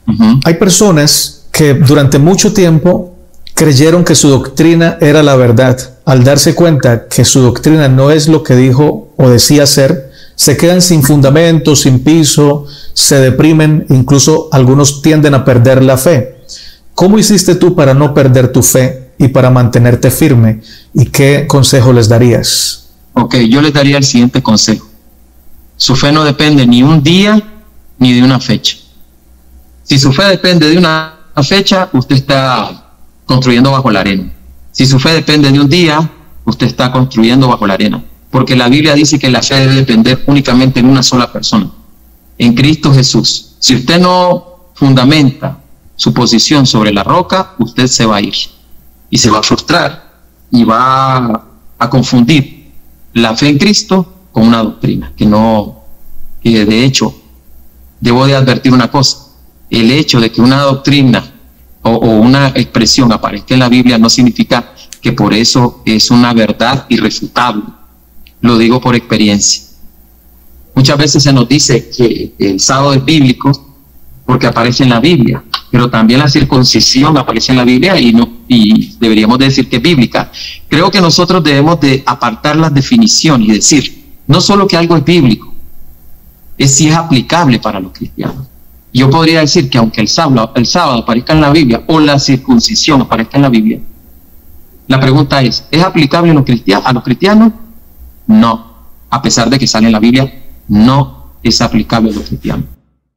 Hay personas que durante mucho tiempo creyeron que su doctrina era la verdad. Al darse cuenta que su doctrina no es lo que dijo o decía ser, se quedan sin fundamento, sin piso, se deprimen, incluso algunos tienden a perder la fe. ¿Cómo hiciste tú para no perder tu fe y para mantenerte firme? ¿Y qué consejo les darías? Ok, yo les daría el siguiente consejo. Su fe no depende ni un día ni de una fecha. Si su fe depende de una fecha, usted está construyendo bajo la arena. Si su fe depende de un día, usted está construyendo bajo la arena. Porque la Biblia dice que la fe debe depender únicamente en una sola persona, en Cristo Jesús. Si usted no fundamenta su posición sobre la roca, usted se va a ir y se va a frustrar y va a confundir la fe en Cristo con una doctrina que de hecho, debo de advertir una cosa: el hecho de que una doctrina o una expresión aparezca en la Biblia no significa que por eso es una verdad irrefutable. Lo digo por experiencia. Muchas veces se nos dice que el sábado es bíblico porque aparece en la Biblia, pero también la circuncisión aparece en la Biblia y deberíamos decir que es bíblica. Creo que nosotros debemos de apartar las definiciones y decir, no solo que algo es bíblico, es si es aplicable para los cristianos. Yo podría decir que aunque el sábado aparezca en la Biblia o la circuncisión aparezca en la Biblia, la pregunta ¿es aplicable a los cristianos? No. A pesar de que sale en la Biblia, no es aplicable a los cristianos.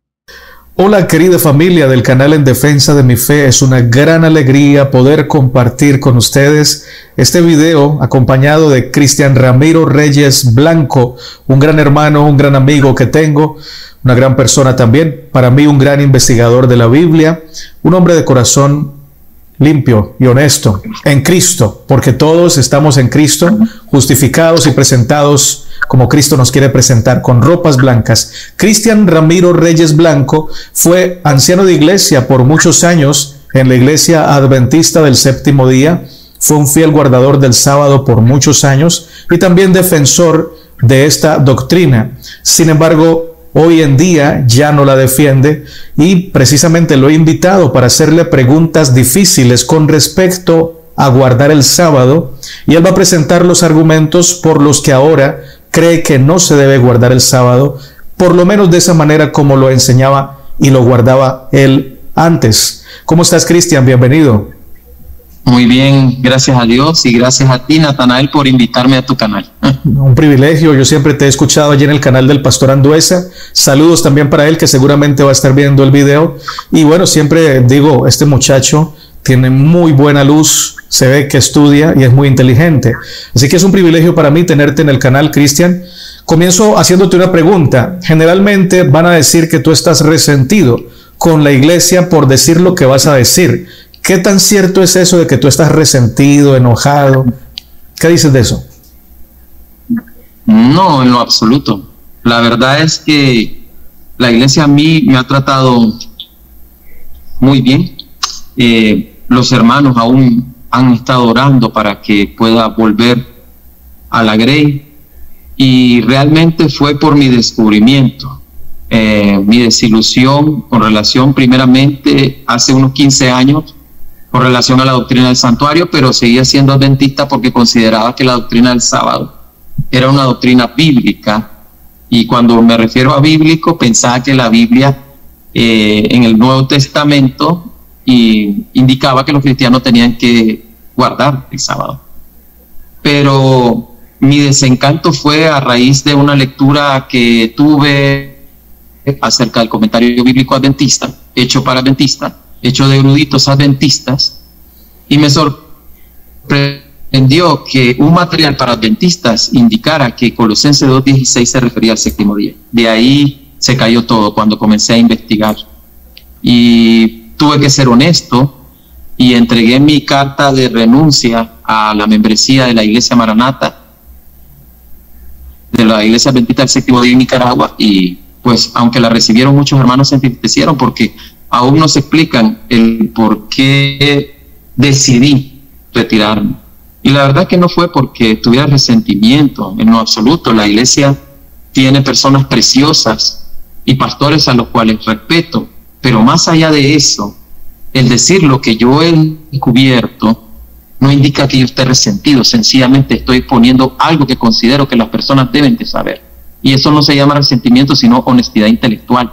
Hola querida familia del canal En Defensa de mi Fe, es una gran alegría poder compartir con ustedes este video acompañado de Cristian Ramiro Reyes Blanco, un gran hermano, un gran amigo que tengo, una gran persona también, para mí un gran investigador de la Biblia, un hombre de corazón limpio y honesto en Cristo, porque todos estamos en Cristo, justificados y presentados como Cristo nos quiere presentar, con ropas blancas. Cristian Ramiro Reyes Blanco fue anciano de iglesia por muchos años en la iglesia adventista del séptimo día, fue un fiel guardador del sábado por muchos años y también defensor de esta doctrina. Sin embargo, hoy en día ya no la defiende y precisamente lo he invitado para hacerle preguntas difíciles con respecto a guardar el sábado, y él va a presentar los argumentos por los que ahora cree que no se debe guardar el sábado, por lo menos de esa manera como lo enseñaba y lo guardaba él antes. ¿Cómo estás, Cristian? Bienvenido. Muy bien, gracias a Dios y gracias a ti, Natanael, por invitarme a tu canal. Un privilegio, yo siempre te he escuchado allí en el canal del Pastor Anduesa. Saludos también para él, que seguramente va a estar viendo el video. Y bueno, siempre digo, este muchacho tiene muy buena luz, se ve que estudia y es muy inteligente. Así que es un privilegio para mí tenerte en el canal, Cristian. Comienzo haciéndote una pregunta. Generalmente van a decir que tú estás resentido con la iglesia por decir lo que vas a decir. ¿Qué tan cierto es eso de que tú estás resentido, enojado? ¿Qué dices de eso? No, en lo absoluto. La verdad es que la iglesia a mí me ha tratado muy bien. Los hermanos aún han estado orando para que pueda volver a la Grey, y realmente fue por mi descubrimiento, mi desilusión con relación primeramente hace unos 15 años con relación a la doctrina del santuario, pero seguía siendo adventista porque consideraba que la doctrina del sábado era una doctrina bíblica, y cuando me refiero a bíblico pensaba que la Biblia en el Nuevo Testamento indicaba que los cristianos tenían que guardar el sábado. Pero mi desencanto fue a raíz de una lectura que tuve acerca del comentario bíblico adventista, hecho para adventistas, hecho de eruditos adventistas, y me sorprendió que un material para adventistas indicara que Colosenses 2:16 se refería al séptimo día. De ahí se cayó todo cuando comencé a investigar, y tuve que ser honesto y entregué mi carta de renuncia a la membresía de la Iglesia Maranata, de la Iglesia Adventista del Séptimo Día en Nicaragua, y pues aunque la recibieron, muchos hermanos se entristecieron porque aún no se explican el por qué decidí retirarme. Y la verdad que no fue porque tuviera resentimiento, en lo absoluto. La iglesia tiene personas preciosas y pastores a los cuales respeto, Pero más allá de eso, el decir lo que yo he descubierto no indica que yo esté resentido, sencillamente estoy poniendo algo que considero que las personas deben de saber. Y eso no se llama resentimiento, sino honestidad intelectual.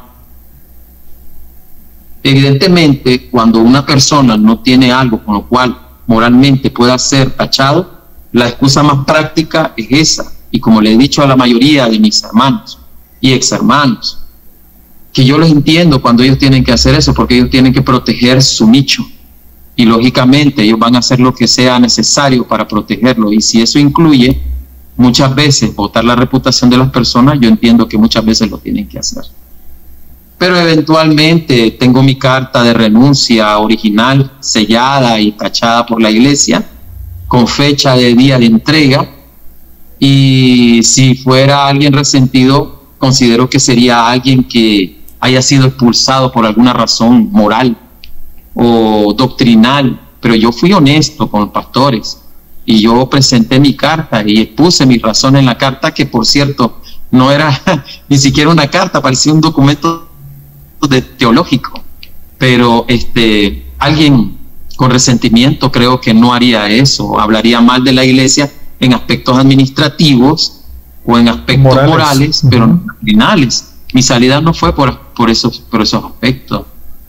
Evidentemente, cuando una persona no tiene algo con lo cual moralmente pueda ser tachado, la excusa más práctica es esa. Y como le he dicho a la mayoría de mis hermanos y exhermanos, que yo los entiendo cuando ellos tienen que hacer eso, porque ellos tienen que proteger su nicho. Y lógicamente ellos van a hacer lo que sea necesario para protegerlo. Y si eso incluye muchas veces botar la reputación de las personas, yo entiendo que muchas veces lo tienen que hacer. Pero eventualmente tengo mi carta de renuncia original, sellada y tachada por la iglesia, con fecha de día de entrega. Y si fuera alguien resentido, considero que sería alguien que haya sido expulsado por alguna razón moral o doctrinal. Pero yo fui honesto con los pastores y yo presenté mi carta y expuse mi razón en la carta, que por cierto no era ni siquiera una carta, parecía un documento teológico. Pero alguien con resentimiento creo que no haría eso, hablaría mal de la iglesia en aspectos administrativos o en aspectos morales, pero no doctrinales. Mi salida no fue por esos aspectos.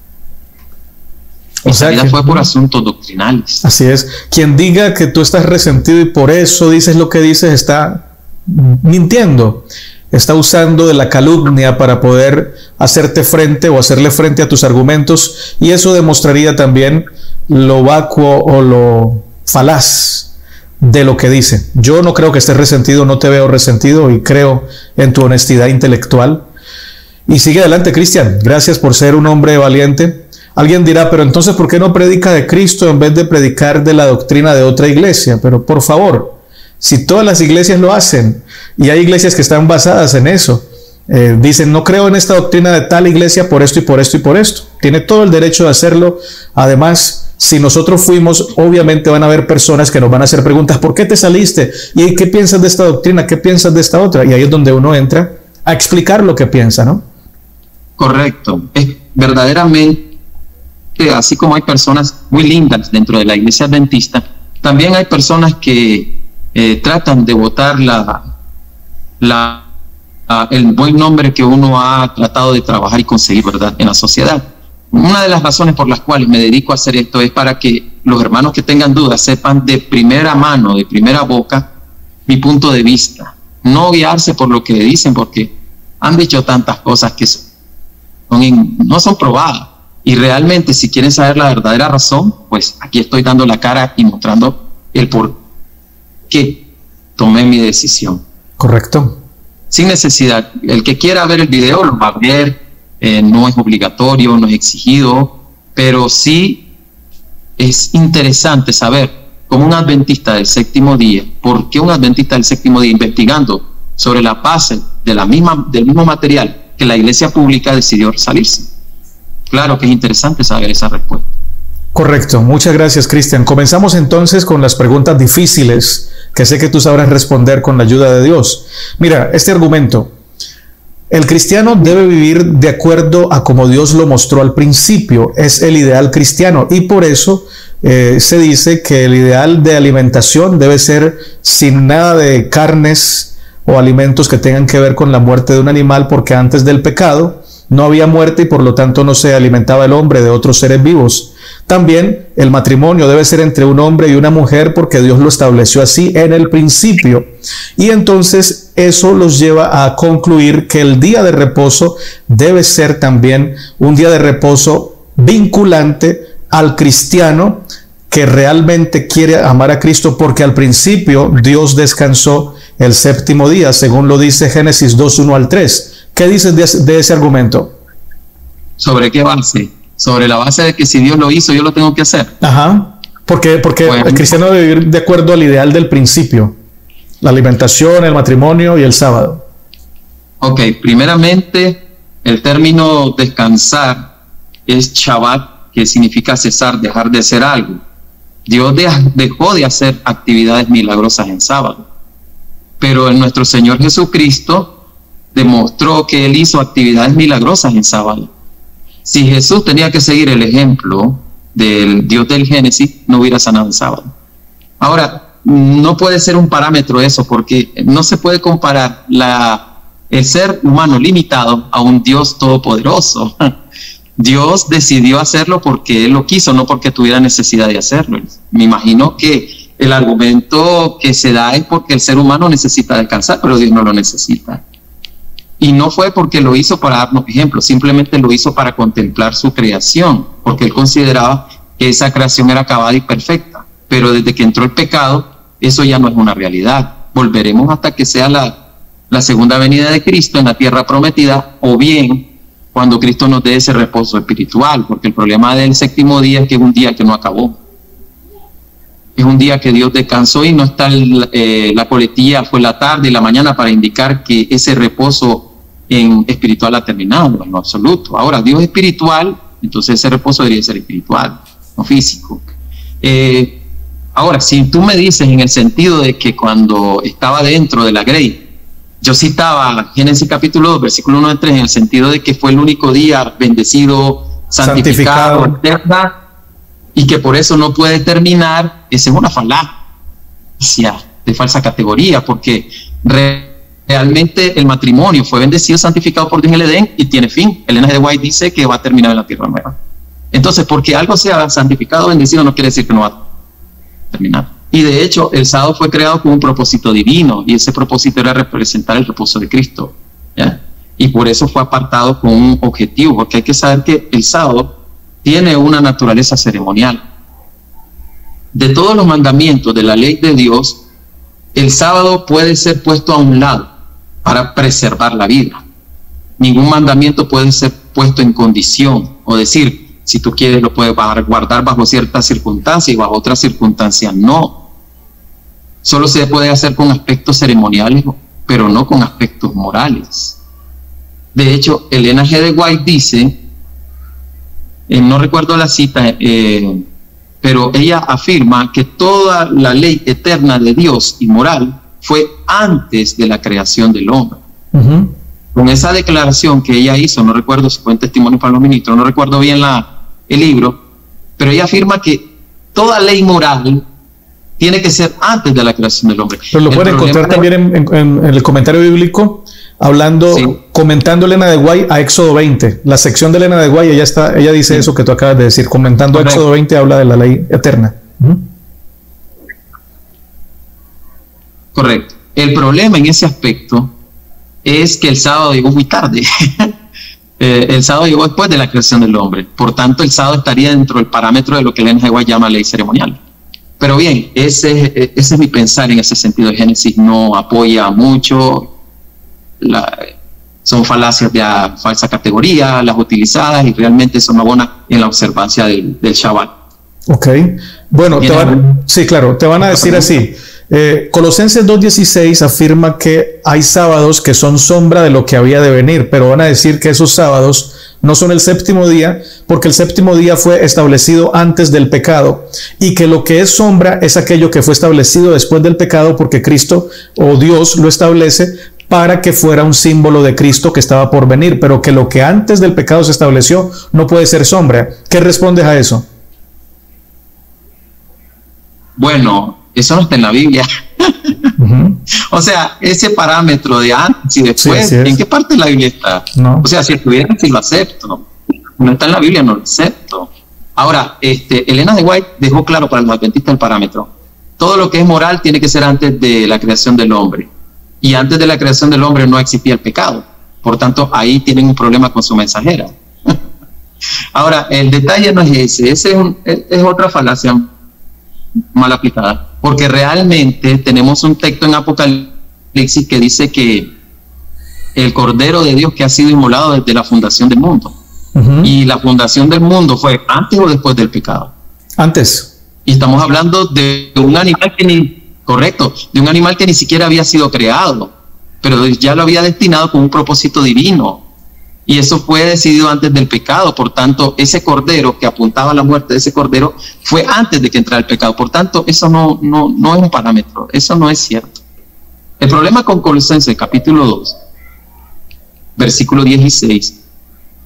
Mi salida fue por asuntos doctrinales. Así es. Quien diga que tú estás resentido y por eso dices lo que dices está mintiendo. Está usando de la calumnia para poder hacerte frente o hacerle frente a tus argumentos, y eso demostraría también lo vacuo o lo falaz de lo que dice. Yo no creo que estés resentido, no te veo resentido y creo en tu honestidad intelectual. Y sigue adelante, Cristian. Gracias por ser un hombre valiente. Alguien dirá, pero entonces ¿por qué no predica de Cristo en vez de predicar de la doctrina de otra iglesia? Pero por favor, si todas las iglesias lo hacen, y hay iglesias que están basadas en eso, dicen, no creo en esta doctrina de tal iglesia por esto y por esto y por esto. Tiene todo el derecho de hacerlo. Además, si nosotros fuimos, obviamente van a haber personas que nos van a hacer preguntas, ¿por qué te saliste? ¿Y qué piensas de esta doctrina? ¿Qué piensas de esta otra? Y ahí es donde uno entra a explicar lo que piensa, ¿no? Correcto. Es verdaderamente, así como hay personas muy lindas dentro de la iglesia adventista, también hay personas que tratan de botar el buen nombre que uno ha tratado de trabajar y conseguir, ¿verdad?, en la sociedad. Una de las razones por las cuales me dedico a hacer esto es para que los hermanos que tengan dudas sepan de primera mano, de primera boca, mi punto de vista. No guiarse por lo que dicen, porque han dicho tantas cosas que no son probadas. Y realmente, si quieren saber la verdadera razón, pues aquí estoy dando la cara y mostrando el por qué tomé mi decisión. Correcto. Sin necesidad. El que quiera ver el video lo va a ver. No es obligatorio, no es exigido, pero sí es interesante saber, como un adventista del séptimo día, por qué un adventista del séptimo día, investigando sobre la base del mismo material que la iglesia pública, decidió salirse. Claro que es interesante saber esa respuesta. Correcto, muchas gracias, Cristian. Comenzamos entonces con las preguntas difíciles que sé que tú sabrás responder con la ayuda de Dios. Mira, este argumento: el cristiano debe vivir de acuerdo a como Dios lo mostró al principio, es el ideal cristiano, y por eso se dice que el ideal de alimentación debe ser sin nada de carnes o alimentos que tengan que ver con la muerte de un animal, porque antes del pecado no había muerte y por lo tanto no se alimentaba el hombre de otros seres vivos. También el matrimonio debe ser entre un hombre y una mujer, porque Dios lo estableció así en el principio. Y entonces eso los lleva a concluir que el día de reposo debe ser también un día de reposo vinculante al cristiano que realmente quiere amar a Cristo, porque al principio Dios descansó el séptimo día, según lo dice Génesis 2:1-3. ¿Qué dices de ese argumento? ¿Sobre qué base? Sobre la base de que si Dios lo hizo, yo lo tengo que hacer. Ajá. Porque bueno, el cristiano debe vivir de acuerdo al ideal del principio: la alimentación, el matrimonio y el sábado. Ok, primeramente, el término descansar es Shabbat, que significa cesar, dejar de hacer algo. Dios dejó de hacer actividades milagrosas en sábado, pero nuestro Señor Jesucristo demostró que Él hizo actividades milagrosas en sábado. Si Jesús tenía que seguir el ejemplo del Dios del Génesis, no hubiera sanado el sábado. Ahora, no puede ser un parámetro eso, porque no se puede comparar el ser humano limitado a un Dios todopoderoso. Dios decidió hacerlo porque Él lo quiso, no porque tuviera necesidad de hacerlo. Me imagino que el argumento que se da es porque el ser humano necesita descansar, pero Dios no lo necesita. Y no fue porque lo hizo para darnos ejemplos, simplemente lo hizo para contemplar su creación, porque Él consideraba que esa creación era acabada y perfecta. Pero desde que entró el pecado, eso ya no es una realidad. Volveremos hasta que sea la segunda venida de Cristo en la tierra prometida, o bien cuando Cristo nos dé ese reposo espiritual, porque el problema del séptimo día es que es un día que no acabó. Es un día que Dios descansó y no está la coletilla fue la tarde y la mañana para indicar que ese reposo espiritual ha terminado, en lo absoluto. Ahora, Dios es espiritual, entonces ese reposo debería ser espiritual, no físico. Ahora, si tú me dices en el sentido de que cuando estaba dentro de la grey, yo citaba Génesis capítulo 2, versículo 1 al 3, en el sentido de que fue el único día bendecido, santificado, eterna, y que por eso no puede terminar, esa es una falacia de falsa categoría, porque realmente el matrimonio fue bendecido, santificado por Dios en el Edén y tiene fin. Elena G. de White dice que va a terminar en la tierra nueva. Entonces, porque algo sea santificado o bendecido no quiere decir que no va a terminar. Y de hecho, el sábado fue creado con un propósito divino, y ese propósito era representar el reposo de Cristo, ¿ya? Y por eso fue apartado con un objetivo, porque hay que saber que el sábado tiene una naturaleza ceremonial. De todos los mandamientos de la ley de Dios, el sábado puede ser puesto a un lado para preservar la vida. Ningún mandamiento puede ser puesto en condición, o decir, si tú quieres lo puedes guardar bajo ciertas circunstancias y bajo otras circunstancias no. Solo se puede hacer con aspectos ceremoniales, pero no con aspectos morales. De hecho, Elena G. de White dice, no recuerdo la cita, pero ella afirma que toda la ley eterna de Dios y moral fue antes de la creación del hombre. Con esa declaración que ella hizo, no recuerdo si fue en Testimonio para los Ministros, no recuerdo bien el libro, pero ella afirma que toda ley moral tiene que ser antes de la creación del hombre. Pero lo pueden encontrar también en el comentario bíblico, hablando, sí, comentando Elena de White a Éxodo 20. La sección de Elena de White, ella dice, sí, eso que tú acabas de decir. Comentando Éxodo 20 habla de la ley eterna. Correcto. El problema en ese aspecto es que el sábado llegó muy tarde. El sábado llegó después de la creación del hombre. Por tanto, el sábado estaría dentro del parámetro de lo que Elena de White llama ley ceremonial. Pero bien, ese es mi pensar en ese sentido. De Génesis no apoya mucho, son falacias de falsa categoría, las utilizadas, y realmente son abonas en la observancia del Shabbat. Ok, bueno, sí, claro, te van a decir así. Colosenses 2:16 afirma que hay sábados que son sombra de lo que había de venir, pero van a decir que esos sábados no son el séptimo día, porque el séptimo día fue establecido antes del pecado, y que lo que es sombra es aquello que fue establecido después del pecado, porque Cristo o Dios lo establece para que fuera un símbolo de Cristo que estaba por venir, pero que lo que antes del pecado se estableció no puede ser sombra. ¿Qué respondes a eso? Bueno, eso no está en la Biblia. O sea, ese parámetro de antes y después, sí, ¿en qué parte de la Biblia está? No. O sea, si estuviera, sí lo acepto. No está en la Biblia, no lo acepto. Ahora, Elena de White dejó claro para los adventistas el parámetro. Todo lo que es moral tiene que ser antes de la creación del hombre. Y antes de la creación del hombre no existía el pecado. Por tanto, ahí tienen un problema con su mensajera. Ahora, el detalle no es ese. Es otra falacia mal aplicada. Porque realmente tenemos un texto en Apocalipsis que dice que el Cordero de Dios que ha sido inmolado desde la fundación del mundo. Y la fundación del mundo fue antes o después del pecado. Antes. Y estamos hablando de un animal de un animal que ni siquiera había sido creado, pero ya lo había destinado con un propósito divino. Y eso fue decidido antes del pecado. Por tanto, ese cordero que apuntaba a la muerte de ese cordero fue antes de que entrara el pecado. Por tanto, eso no es un parámetro. Eso no es cierto. El problema con Colosenses capítulo 2, versículo 16,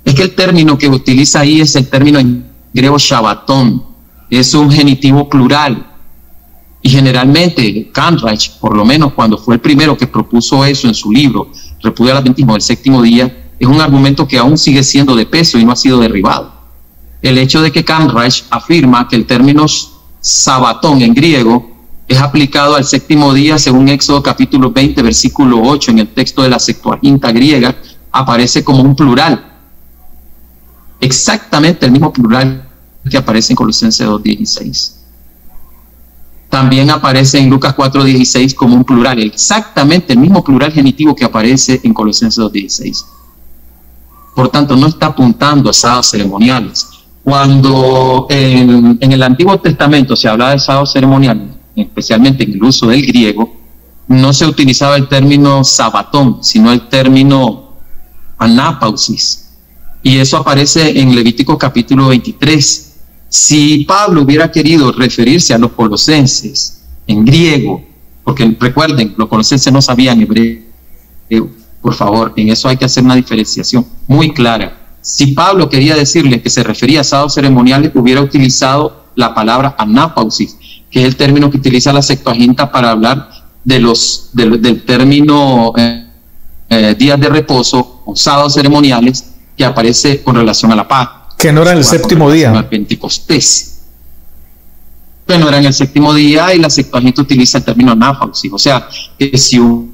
Es que el término que utiliza ahí es el término en griego Shabbatón, es un genitivo plural. Y generalmente Kanreich, por lo menos cuando fue el primero que propuso eso en su libro, Repudio al Adventismo del Séptimo Día, es un argumento que aún sigue siendo de peso y no ha sido derribado. El hecho de que Kanreich afirma que el término Sabatón en griego es aplicado al séptimo día según Éxodo capítulo 20, versículo 8, en el texto de la Septuaginta griega, aparece como un plural. Exactamente el mismo plural que aparece en Colosenses 2:16. También aparece en Lucas 4:16 como un plural, exactamente el mismo plural genitivo que aparece en Colosenses 2:16. Por tanto, no está apuntando a sábados ceremoniales. Cuando en el Antiguo Testamento se hablaba de sábados ceremoniales, especialmente en el uso del griego, no se utilizaba el término sabatón, sino el término anapausis. Y eso aparece en Levítico capítulo 23. Si Pablo hubiera querido referirse a los colosenses en griego, porque recuerden, los colosenses no sabían hebreo, por favor, en eso hay que hacer una diferenciación muy clara. Si Pablo quería decirles que se refería a sábados ceremoniales, hubiera utilizado la palabra anapausis, que es el término que utiliza la Septuaginta para hablar del término días de reposo o sábados ceremoniales que aparece con relación a la paz. Que no era el séptimo día. Al Pentecostés. Que no era en el séptimo día, y la Septuaginta utiliza el término anapausis. O sea, que si un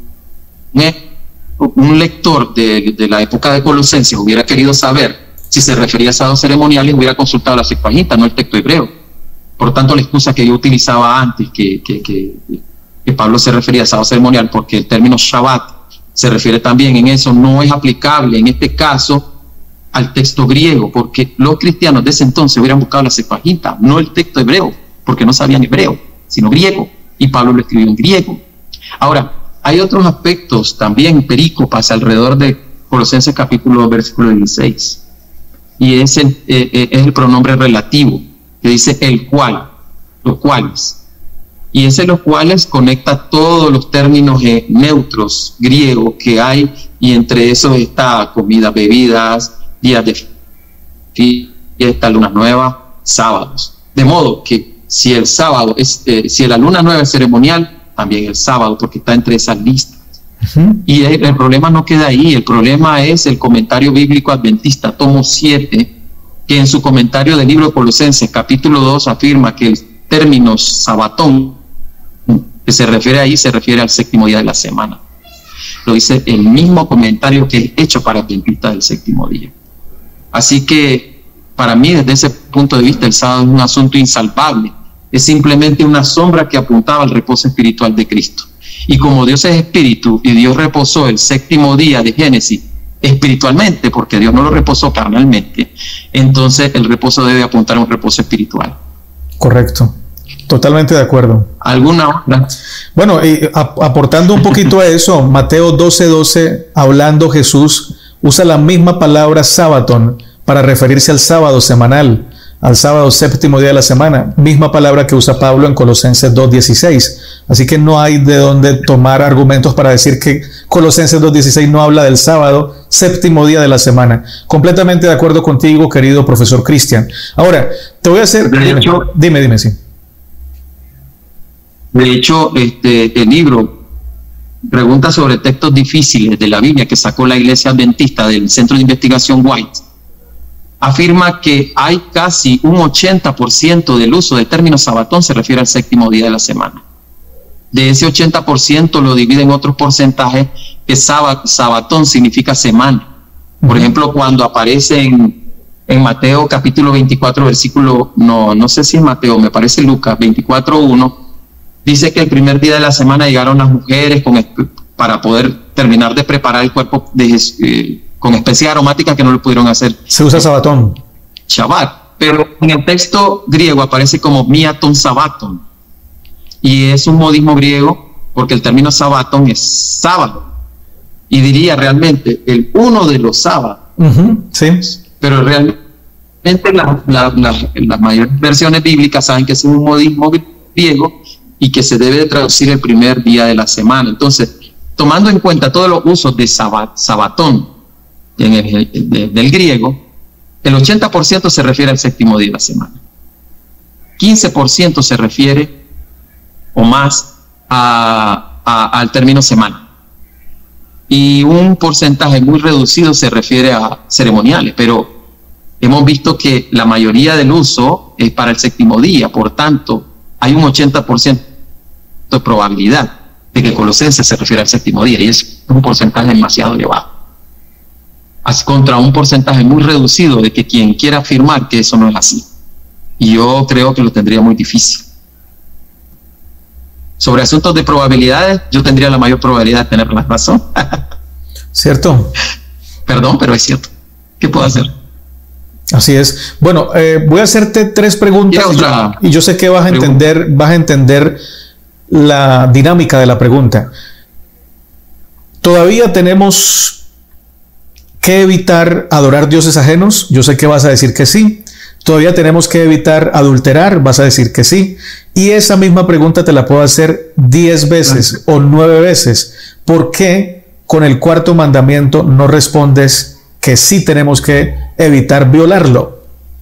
lector de la época de Colosenses hubiera querido saber si se refería a sábados ceremoniales, hubiera consultado la Septuaginta, no el texto hebreo. Por tanto, la excusa que yo utilizaba antes, que Pablo se refería a sábado ceremonial, porque el término Shabbat se refiere también en eso, no es aplicable en este caso al texto griego, porque los cristianos de ese entonces hubieran buscado la Septuaginta, no el texto hebreo, porque no sabían hebreo, sino griego, y Pablo lo escribió en griego. Ahora, hay otros aspectos también perícopas alrededor de Colosenses capítulo 2, versículo 16, y es el pronombre relativo, que dice el cual, los cuales, y ese los cuales conecta todos los términos neutros griegos que hay, y entre esos está comida, bebidas, días de fiesta, lunas nuevas, sábados. De modo que si el sábado si la luna nueva es ceremonial, también el sábado, porque está entre esas listas. Y el problema no queda ahí, el problema es el comentario bíblico adventista, tomo 7, que en su comentario del libro de Colosenses, capítulo 2, afirma que el término sabatón, que se refiere ahí, se refiere al séptimo día de la semana. Lo dice el mismo comentario que es hecho para adventistas del séptimo día. Así que, para mí, desde ese punto de vista, el sábado es un asunto insalvable. Es simplemente una sombra que apuntaba al reposo espiritual de Cristo. Y como Dios es espíritu y Dios reposó el séptimo día de Génesis espiritualmente, porque Dios no lo reposó carnalmente, entonces el reposo debe apuntar a un reposo espiritual. Correcto. Totalmente de acuerdo. ¿Alguna otra? Bueno, aportando un poquito a eso, Mateo 12:12, hablando Jesús, usa la misma palabra sabatón para referirse al sábado semanal, al sábado séptimo día de la semana, misma palabra que usa Pablo en Colosenses 2:16. Así que no hay de dónde tomar argumentos para decir que Colosenses 2:16 no habla del sábado séptimo día de la semana. Completamente de acuerdo contigo, querido profesor Cristian. Ahora, te voy a hacer... Dime, sí. De hecho, el libro Preguntas sobre textos difíciles de la Biblia que sacó la Iglesia Adventista del Centro de Investigación White, afirma que hay casi un 80% del uso del término sabatón se refiere al séptimo día de la semana. De ese 80% lo divide en otros porcentajes, que sabatón significa semana. Por ejemplo, cuando aparece en Mateo capítulo 24, versículo, no sé si es Mateo, me parece Lucas 24:1, dice que el primer día de la semana llegaron las mujeres para poder terminar de preparar el cuerpo con especies aromáticas que no lo pudieron hacer. Se usa sabatón. Shabbat. Pero en el texto griego aparece como miaton sabaton. Y es un modismo griego porque el término sabaton es sábado. Y diría realmente el uno de los sábados. Sí. Pero realmente las mayores versiones bíblicas saben que es un modismo griego y que se debe de traducir el primer día de la semana. Entonces, tomando en cuenta todos los usos de sabatón del griego, El 80% se refiere al séptimo día de la semana. 15% se refiere o más al término semana. Y un porcentaje muy reducido se refiere a ceremoniales, pero hemos visto que la mayoría del uso es para el séptimo día, por tanto, hay un 80% de probabilidad de que Colosenses se refiere al séptimo día, y es un porcentaje demasiado elevado. Contra un porcentaje muy reducido de que quien quiera afirmar que eso no es así. Y yo creo que lo tendría muy difícil. Sobre asuntos de probabilidades, yo tendría la mayor probabilidad de tener la razón. ¿Cierto? Perdón, pero es cierto. ¿Qué puedo hacer? Así es. Bueno, voy a hacerte 3 preguntas y yo sé que vas a entender la dinámica de la pregunta. ¿Todavía tenemos que evitar adorar dioses ajenos? Yo sé que vas a decir que sí. ¿Todavía tenemos que evitar adulterar? Vas a decir que sí. Y esa misma pregunta te la puedo hacer 10 veces o 9 veces. ¿Por qué con el 4º mandamiento no respondes que sí tenemos que evitar violarlo?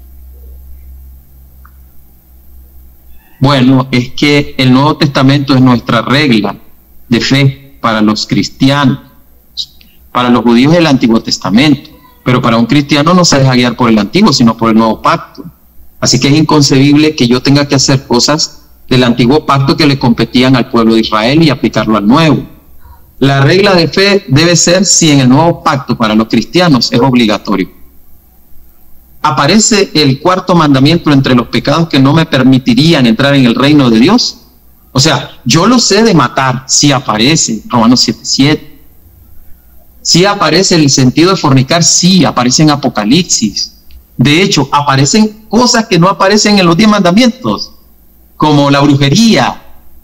Bueno, es que el Nuevo Testamento es nuestra regla de fe para los cristianos. Para los judíos es el Antiguo Testamento, pero para un cristiano no se deja guiar por el Antiguo, sino por el Nuevo Pacto. Así que es inconcebible que yo tenga que hacer cosas del Antiguo Pacto que le competían al pueblo de Israel y aplicarlo al Nuevo. La regla de fe debe ser si en el Nuevo Pacto para los cristianos es obligatorio. ¿Aparece el 4º mandamiento entre los pecados que no me permitirían entrar en el reino de Dios? O sea, yo lo sé de matar, sí aparece, Romanos 7:7. Sí aparece el sentido de fornicar, sí aparece en Apocalipsis. De hecho, aparecen cosas que no aparecen en los 10 mandamientos, como la brujería,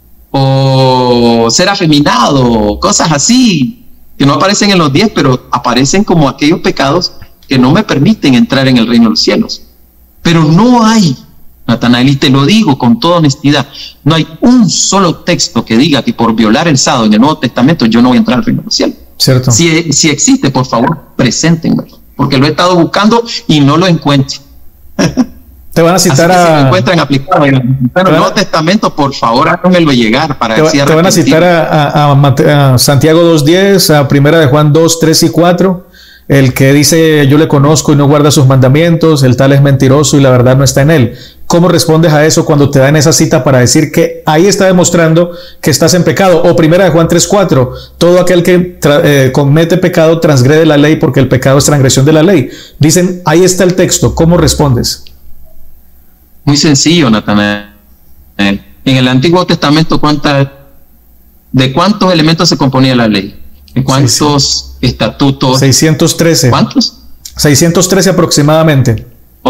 o ser afeminado, cosas así, que no aparecen en los 10, pero aparecen como aquellos pecados que no me permiten entrar en el reino de los cielos. Pero no hay, Natanael, y te lo digo con toda honestidad, no hay un solo texto que diga que por violar el sábado en el Nuevo Testamento yo no voy a entrar al reino de los cielos. ¿Cierto? Si existe, por favor, preséntenmelo, porque lo he estado buscando y no lo encuentro. Te van a citar si lo encuentran aplicado en el Nuevo Testamento, por favor, háganmelo llegar para decir. Te van a citar a Santiago 2:10, a 1 de Juan 2:3 y 4, el que dice yo le conozco y no guarda sus mandamientos, el tal es mentiroso y la verdad no está en él. ¿Cómo respondes a eso cuando te dan esa cita para decir que ahí está demostrando que estás en pecado? O 1 de Juan 3:4, todo aquel que comete pecado transgrede la ley porque el pecado es transgresión de la ley. Dicen, ahí está el texto. ¿Cómo respondes? Muy sencillo, Natanael. En el Antiguo Testamento, ¿de cuántos elementos se componía la ley? ¿De cuántos estatutos? 613. ¿Cuántos? 613 aproximadamente.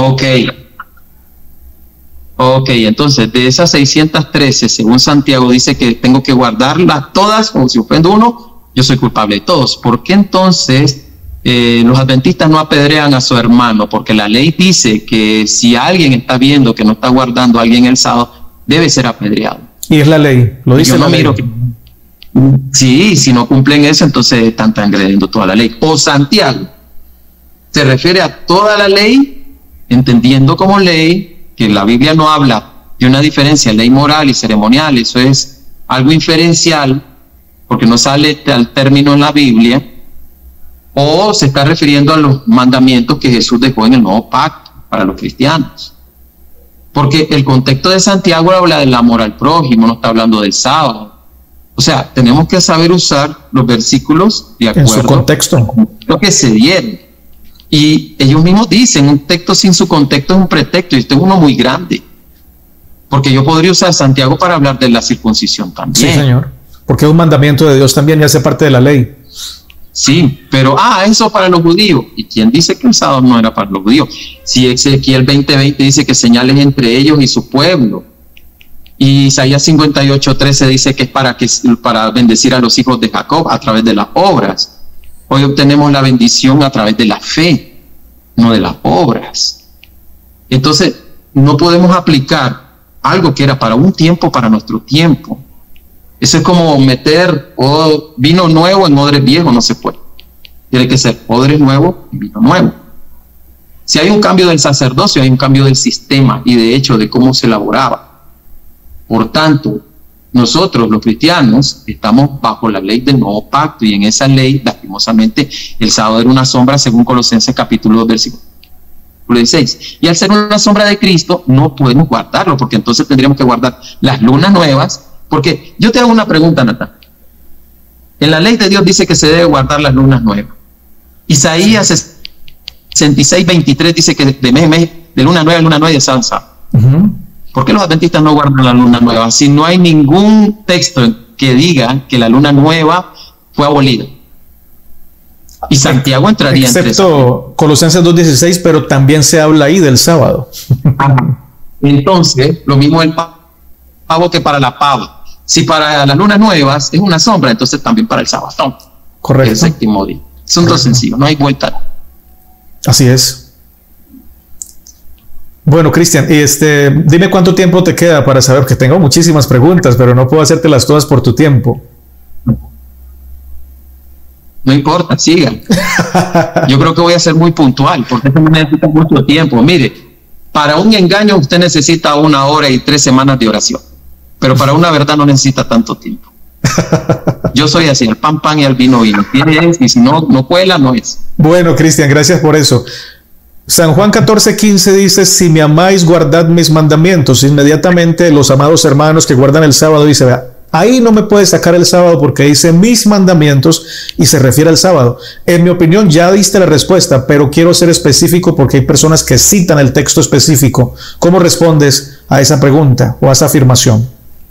Ok, entonces de esas 613, según Santiago, dice que tengo que guardarlas todas, o si ofendo uno, yo soy culpable de todos. ¿Por qué entonces los adventistas no apedrean a su hermano? Porque la ley dice que si alguien está viendo que no está guardando a alguien el sábado, debe ser apedreado. Y es la ley, lo dice la ley. Sí, si no cumplen eso, entonces están transgrediendo toda la ley. O Santiago se refiere a toda la ley, entendiendo como ley que la Biblia no habla de una diferencia en ley moral y ceremonial, eso es algo inferencial, porque no sale al término en la Biblia, o se está refiriendo a los mandamientos que Jesús dejó en el Nuevo Pacto para los cristianos. Porque el contexto de Santiago habla del amor al prójimo, no está hablando del sábado. O sea, tenemos que saber usar los versículos de acuerdo en su contexto, lo que se dieron. Y ellos mismos dicen, un texto sin su contexto es un pretexto, y este es uno muy grande. Porque yo podría usar Santiago para hablar de la circuncisión también. Sí, señor. Porque es un mandamiento de Dios también y hace parte de la ley. Sí, pero eso para los judíos. ¿Y quién dice que el sábado no era para los judíos? Si Ezequiel 20:20 dice que señales entre ellos y su pueblo. Y Isaías 58:13 dice que es para bendecir a los hijos de Jacob a través de las obras. Hoy obtenemos la bendición a través de la fe, no de las obras. Entonces, no podemos aplicar algo que era para un tiempo, para nuestro tiempo. Eso es como meter vino nuevo en odres viejos, no se puede. Tiene que ser odres nuevos y vino nuevo. Si hay un cambio del sacerdocio, hay un cambio del sistema y de hecho de cómo se elaboraba. Por tanto, nosotros los cristianos estamos bajo la ley del nuevo pacto y en esa ley, lastimosamente, el sábado era una sombra según Colosenses capítulo 2, versículo 16. Y al ser una sombra de Cristo, no podemos guardarlo, porque entonces tendríamos que guardar las lunas nuevas. Porque yo te hago una pregunta, Natán. En la ley de Dios dice que se debe guardar las lunas nuevas. Isaías 66, 23 dice que de mes en mes, de luna nueva a luna nueva, de sábado en sábado. ¿Por qué los adventistas no guardan la luna nueva? Si no hay ningún texto que diga que la luna nueva fue abolida. Y Santiago entraría entre excepto Colosenses 2:16, pero también se habla ahí del sábado. Entonces, lo mismo el pavo que para la pava. Si para las lunas nuevas es una sombra, entonces también para el sábado. Correcto. El séptimo día. Son dos sencillos, no hay vuelta. Así es. Bueno, Cristian, dime cuánto tiempo te queda para saber, que tengo muchísimas preguntas, pero no puedo hacértelas todas por tu tiempo. No importa, sigan. Yo creo que voy a ser muy puntual, porque esto necesita mucho tiempo. Mire, para un engaño usted necesita 1 hora y 3 semanas de oración, pero para una verdad no necesita tanto tiempo. Yo soy así, el pan y el vino vino. Y si no cuela, no es. Bueno, Cristian, gracias por eso. San Juan 14:15 dice: si me amáis, guardad mis mandamientos. Inmediatamente los amados hermanos que guardan el sábado dicen: vea, ahí no me puede sacar el sábado porque dice mis mandamientos y se refiere al sábado. En mi opinión ya diste la respuesta, pero quiero ser específico porque hay personas que citan el texto específico. ¿Cómo respondes a esa pregunta o a esa afirmación?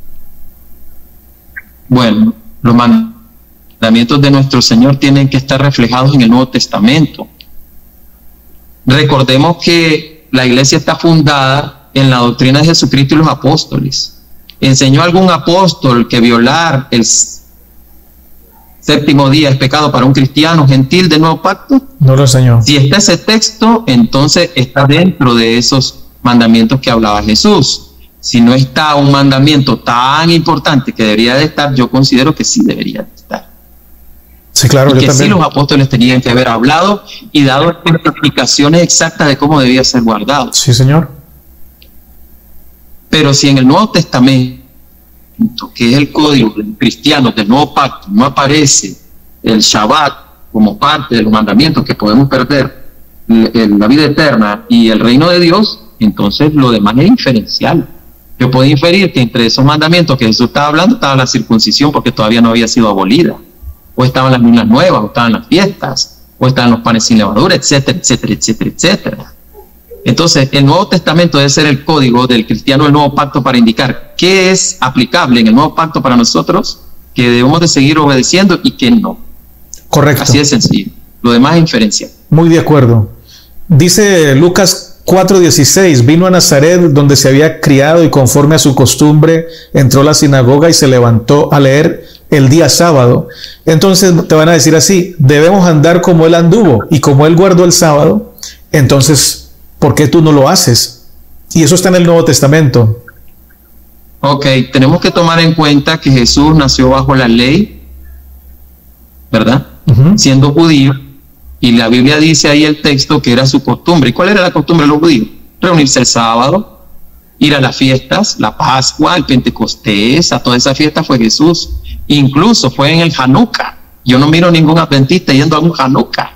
Bueno, los mandamientos de nuestro Señor tienen que estar reflejados en el Nuevo Testamento. Recordemos que la iglesia está fundada en la doctrina de Jesucristo y los apóstoles. ¿Enseñó algún apóstol que violar el séptimo día es pecado para un cristiano gentil del nuevo pacto? No lo enseñó. Si está ese texto, entonces está dentro de esos mandamientos que hablaba Jesús. Si no está un mandamiento tan importante que debería de estar, yo considero que sí debería de estar. Sí, claro, y que también. Sí, los apóstoles tenían que haber hablado y dado explicaciones exactas de cómo debía ser guardado. Sí, señor. Pero si en el Nuevo Testamento, que es el código cristiano del Nuevo Pacto, no aparece el Shabbat como parte de los mandamientos que podemos perder, la vida eterna y el reino de Dios, entonces lo demás es inferencial. Yo puedo inferir que entre esos mandamientos que Jesús estaba hablando estaba la circuncisión porque todavía no había sido abolida, o estaban las lunas nuevas, o estaban las fiestas, o estaban los panes sin levadura, etcétera, etcétera, etcétera, etcétera. Entonces, el Nuevo Testamento debe ser el código del cristiano del Nuevo Pacto para indicar qué es aplicable en el Nuevo Pacto para nosotros, que debemos de seguir obedeciendo y qué no. Correcto. Así de sencillo. Lo demás es inferencia. Muy de acuerdo. Dice Lucas 4:16, vino a Nazaret donde se había criado y conforme a su costumbre entró a la sinagoga y se levantó a leer el día sábado. Entonces te van a decir así: debemos andar como él anduvo y como él guardó el sábado, entonces ¿por qué tú no lo haces? Y eso está en el Nuevo Testamento. Ok, tenemos que tomar en cuenta que Jesús nació bajo la ley, ¿verdad? Siendo judío, y la Biblia dice ahí el texto que era su costumbre. ¿Y cuál era la costumbre de los judíos? Reunirse el sábado, ir a las fiestas, la Pascua, el Pentecostés, a toda esa fiesta fue Jesús. Incluso fue en el Hanukkah. Yo no miro ningún adventista yendo a un Hanukkah.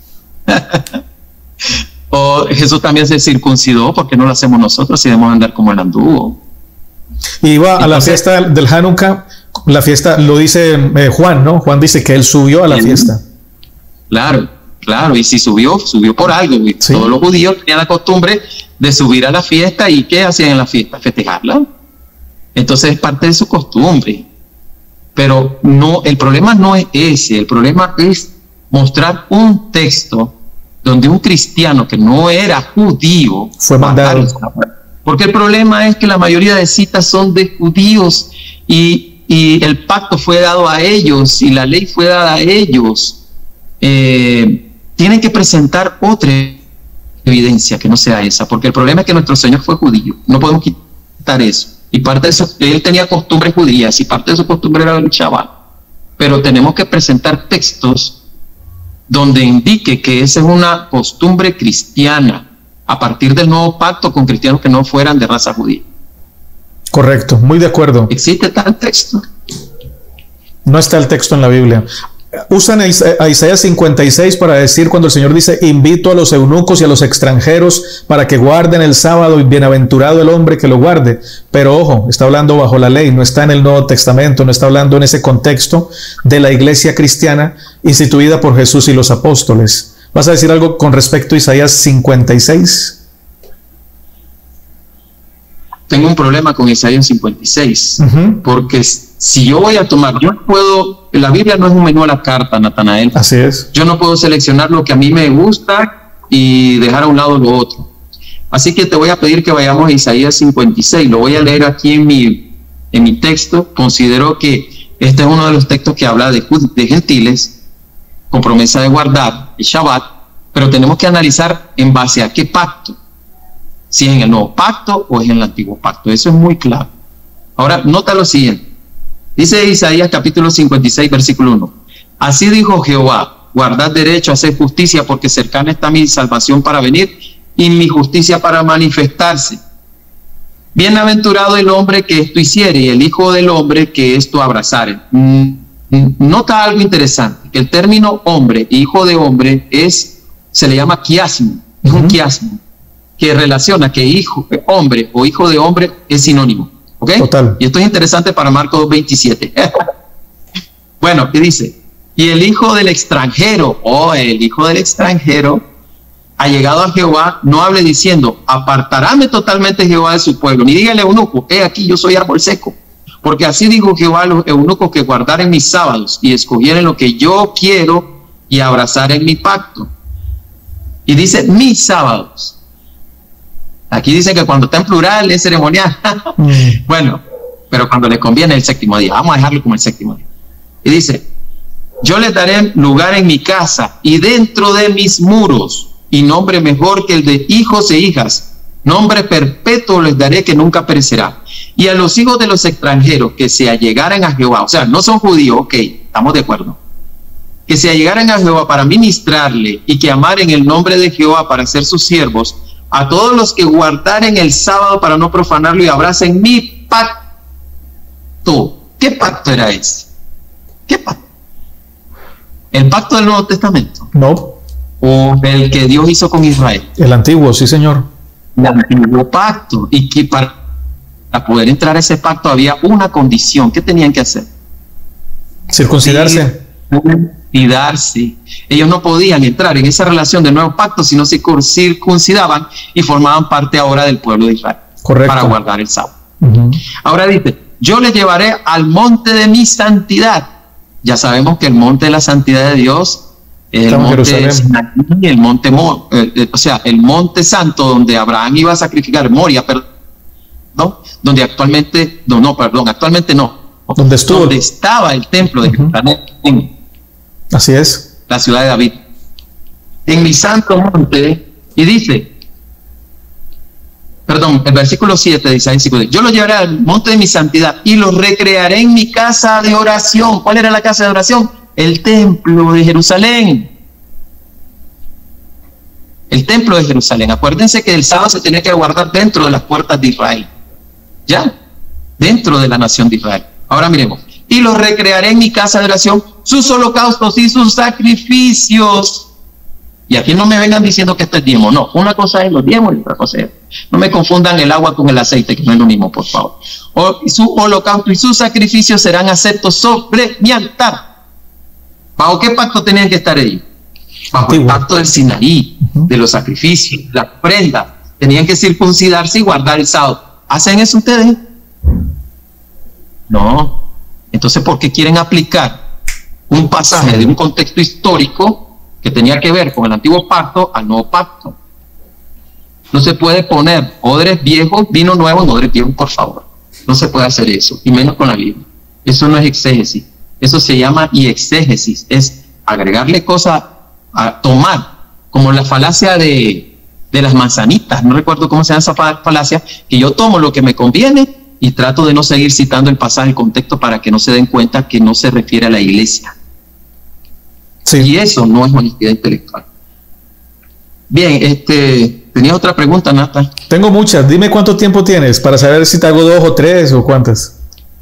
O Jesús también se circuncidó, porque no lo hacemos nosotros si debemos andar como él anduvo. Iba a la fiesta del Hanukkah, la fiesta lo dice Juan, ¿no? Juan dice que él subió a la fiesta. Claro, y si subió por algo. Sí. Todos los judíos tenían la costumbre de subir a la fiesta, y ¿qué hacían en la fiesta? Festejarla. Entonces es parte de su costumbre. Pero no, el problema no es ese, el problema es mostrar un texto donde un cristiano que no era judío fue mandado. Porque el problema es que la mayoría de citas son de judíos y el pacto fue dado a ellos y la ley fue dada a ellos. Tienen que presentar otra evidencia que no sea esa, porque el problema es que nuestro Señor fue judío, no podemos quitar eso. Y parte de eso, él tenía costumbres judías y parte de su costumbre era el Shabbat. Pero tenemos que presentar textos donde indique que esa es una costumbre cristiana a partir del nuevo pacto con cristianos que no fueran de raza judía. Correcto, muy de acuerdo. ¿Existe tal texto? No está el texto en la Biblia. Usan a Isaías 56 para decir cuando el Señor dice: invito a los eunucos y a los extranjeros para que guarden el sábado, y bienaventurado el hombre que lo guarde. Pero ojo, está hablando bajo la ley, no está en el Nuevo Testamento, no está hablando en ese contexto de la iglesia cristiana instituida por Jesús y los apóstoles. ¿Vas a decir algo con respecto a Isaías 56? Tengo un problema con Isaías 56, porque si yo voy a tomar, la Biblia no es un menú a la carta, Natanael. Así es. Yo no puedo seleccionar lo que a mí me gusta y dejar a un lado lo otro. Así que te voy a pedir que vayamos a Isaías 56. Lo voy a leer aquí en mi texto. Considero que este es uno de los textos que habla de gentiles con promesa de guardar el Shabbat, pero tenemos que analizar en base a qué pacto. Si es en el nuevo pacto o es en el antiguo pacto. Eso es muy claro. Ahora, nota lo siguiente. Dice Isaías capítulo 56, versículo 1. Así dijo Jehová: guardad derecho, haced justicia, porque cercana está mi salvación para venir y mi justicia para manifestarse. Bienaventurado el hombre que esto hiciere y el hijo del hombre que esto abrazare. Nota algo interesante, que el término hombre, hijo de hombre, se le llama quiasmo. Es un quiasmo que relaciona que hijo, hombre o hijo de hombre es sinónimo. ¿Ok? Total. Y esto es interesante para Marcos 2:27. Bueno, ¿qué dice? Y el hijo del extranjero, el hijo del extranjero, ha llegado a Jehová, no hable diciendo: apartaráme totalmente Jehová de su pueblo, ni dígale eunuco: he aquí yo soy árbol seco. Porque así dijo Jehová a los eunucos que guardaren mis sábados y escogieren lo que yo quiero y abrazaren mi pacto. Y dice mis sábados. Aquí dice que cuando está en plural es ceremonial. Bueno, pero cuando le conviene el séptimo día. Vamos a dejarlo como el séptimo día. Y dice: yo les daré lugar en mi casa y dentro de mis muros, y nombre mejor que el de hijos e hijas. Nombre perpetuo les daré que nunca perecerá. Y a los hijos de los extranjeros que se allegaran a Jehová, o sea, no son judíos, ok, estamos de acuerdo, que se allegaran a Jehová para ministrarle y que amaren el nombre de Jehová para ser sus siervos, a todos los que guardaren el sábado para no profanarlo y abracen mi pacto. ¿Qué pacto era ese? ¿Qué pacto? ¿El pacto del Nuevo Testamento? No. ¿O el que Dios hizo con Israel? El antiguo, sí, señor. El antiguo pacto. Y que para poder entrar a ese pacto había una condición. ¿Qué tenían que hacer? Circuncidarse. Circuncidarse. Ellos no podían entrar en esa relación del nuevo pacto si no se circuncidaban y formaban parte ahora del pueblo de Israel. Correcto. Para guardar el sábado. Ahora dice: yo les llevaré al monte de mi santidad. Ya sabemos que el monte de la santidad de Dios es el monte Sinaí, el monte el monte santo donde Abraham iba a sacrificar Moria, donde actualmente actualmente no. ¿Dónde estuvo? Donde estaba el templo de Jerusalén. Así es. La ciudad de David. En mi santo monte, y dice, el versículo 7 de Isaías 56, yo los llevaré al monte de mi santidad y los recrearé en mi casa de oración. ¿Cuál era la casa de oración? El templo de Jerusalén. El templo de Jerusalén. Acuérdense que el sábado se tenía que guardar dentro de las puertas de Israel. ¿Ya? Dentro de la nación de Israel. Ahora miremos. Y los recrearé en mi casa de oración, sus holocaustos y sus sacrificios. Y aquí no me vengan diciendo que esto es diezmo. No, una cosa es los diezmos y otra cosa es. No me confundan el agua con el aceite, que no es lo mismo, por favor. Su holocausto y sus sacrificios serán aceptos sobre mi altar. ¿Bajo qué pacto tenían que estar ellos? Bajo el pacto del Sinaí, de los sacrificios, las ofrendas. Tenían que circuncidarse y guardar el sábado. ¿Hacen eso ustedes? No. Entonces, ¿por qué quieren aplicar un pasaje de un contexto histórico que tenía que ver con el antiguo pacto al nuevo pacto? No se puede poner odres viejos, vino nuevo en odres viejos, por favor. No se puede hacer eso, y menos con la Biblia. Eso no es exégesis. Eso se llama exégesis. Es agregarle cosas a tomar, como la falacia de las manzanitas. No recuerdo cómo se llama esa falacia, que yo tomo lo que me conviene y trato de no seguir citando el pasaje, el contexto, para que no se den cuenta que no se refiere a la iglesia. Sí. Y eso no es honestidad intelectual. Bien, ¿Tenías otra pregunta, Nata? Tengo muchas. Dime cuánto tiempo tienes para saber si te hago 2 o 3 o cuántas.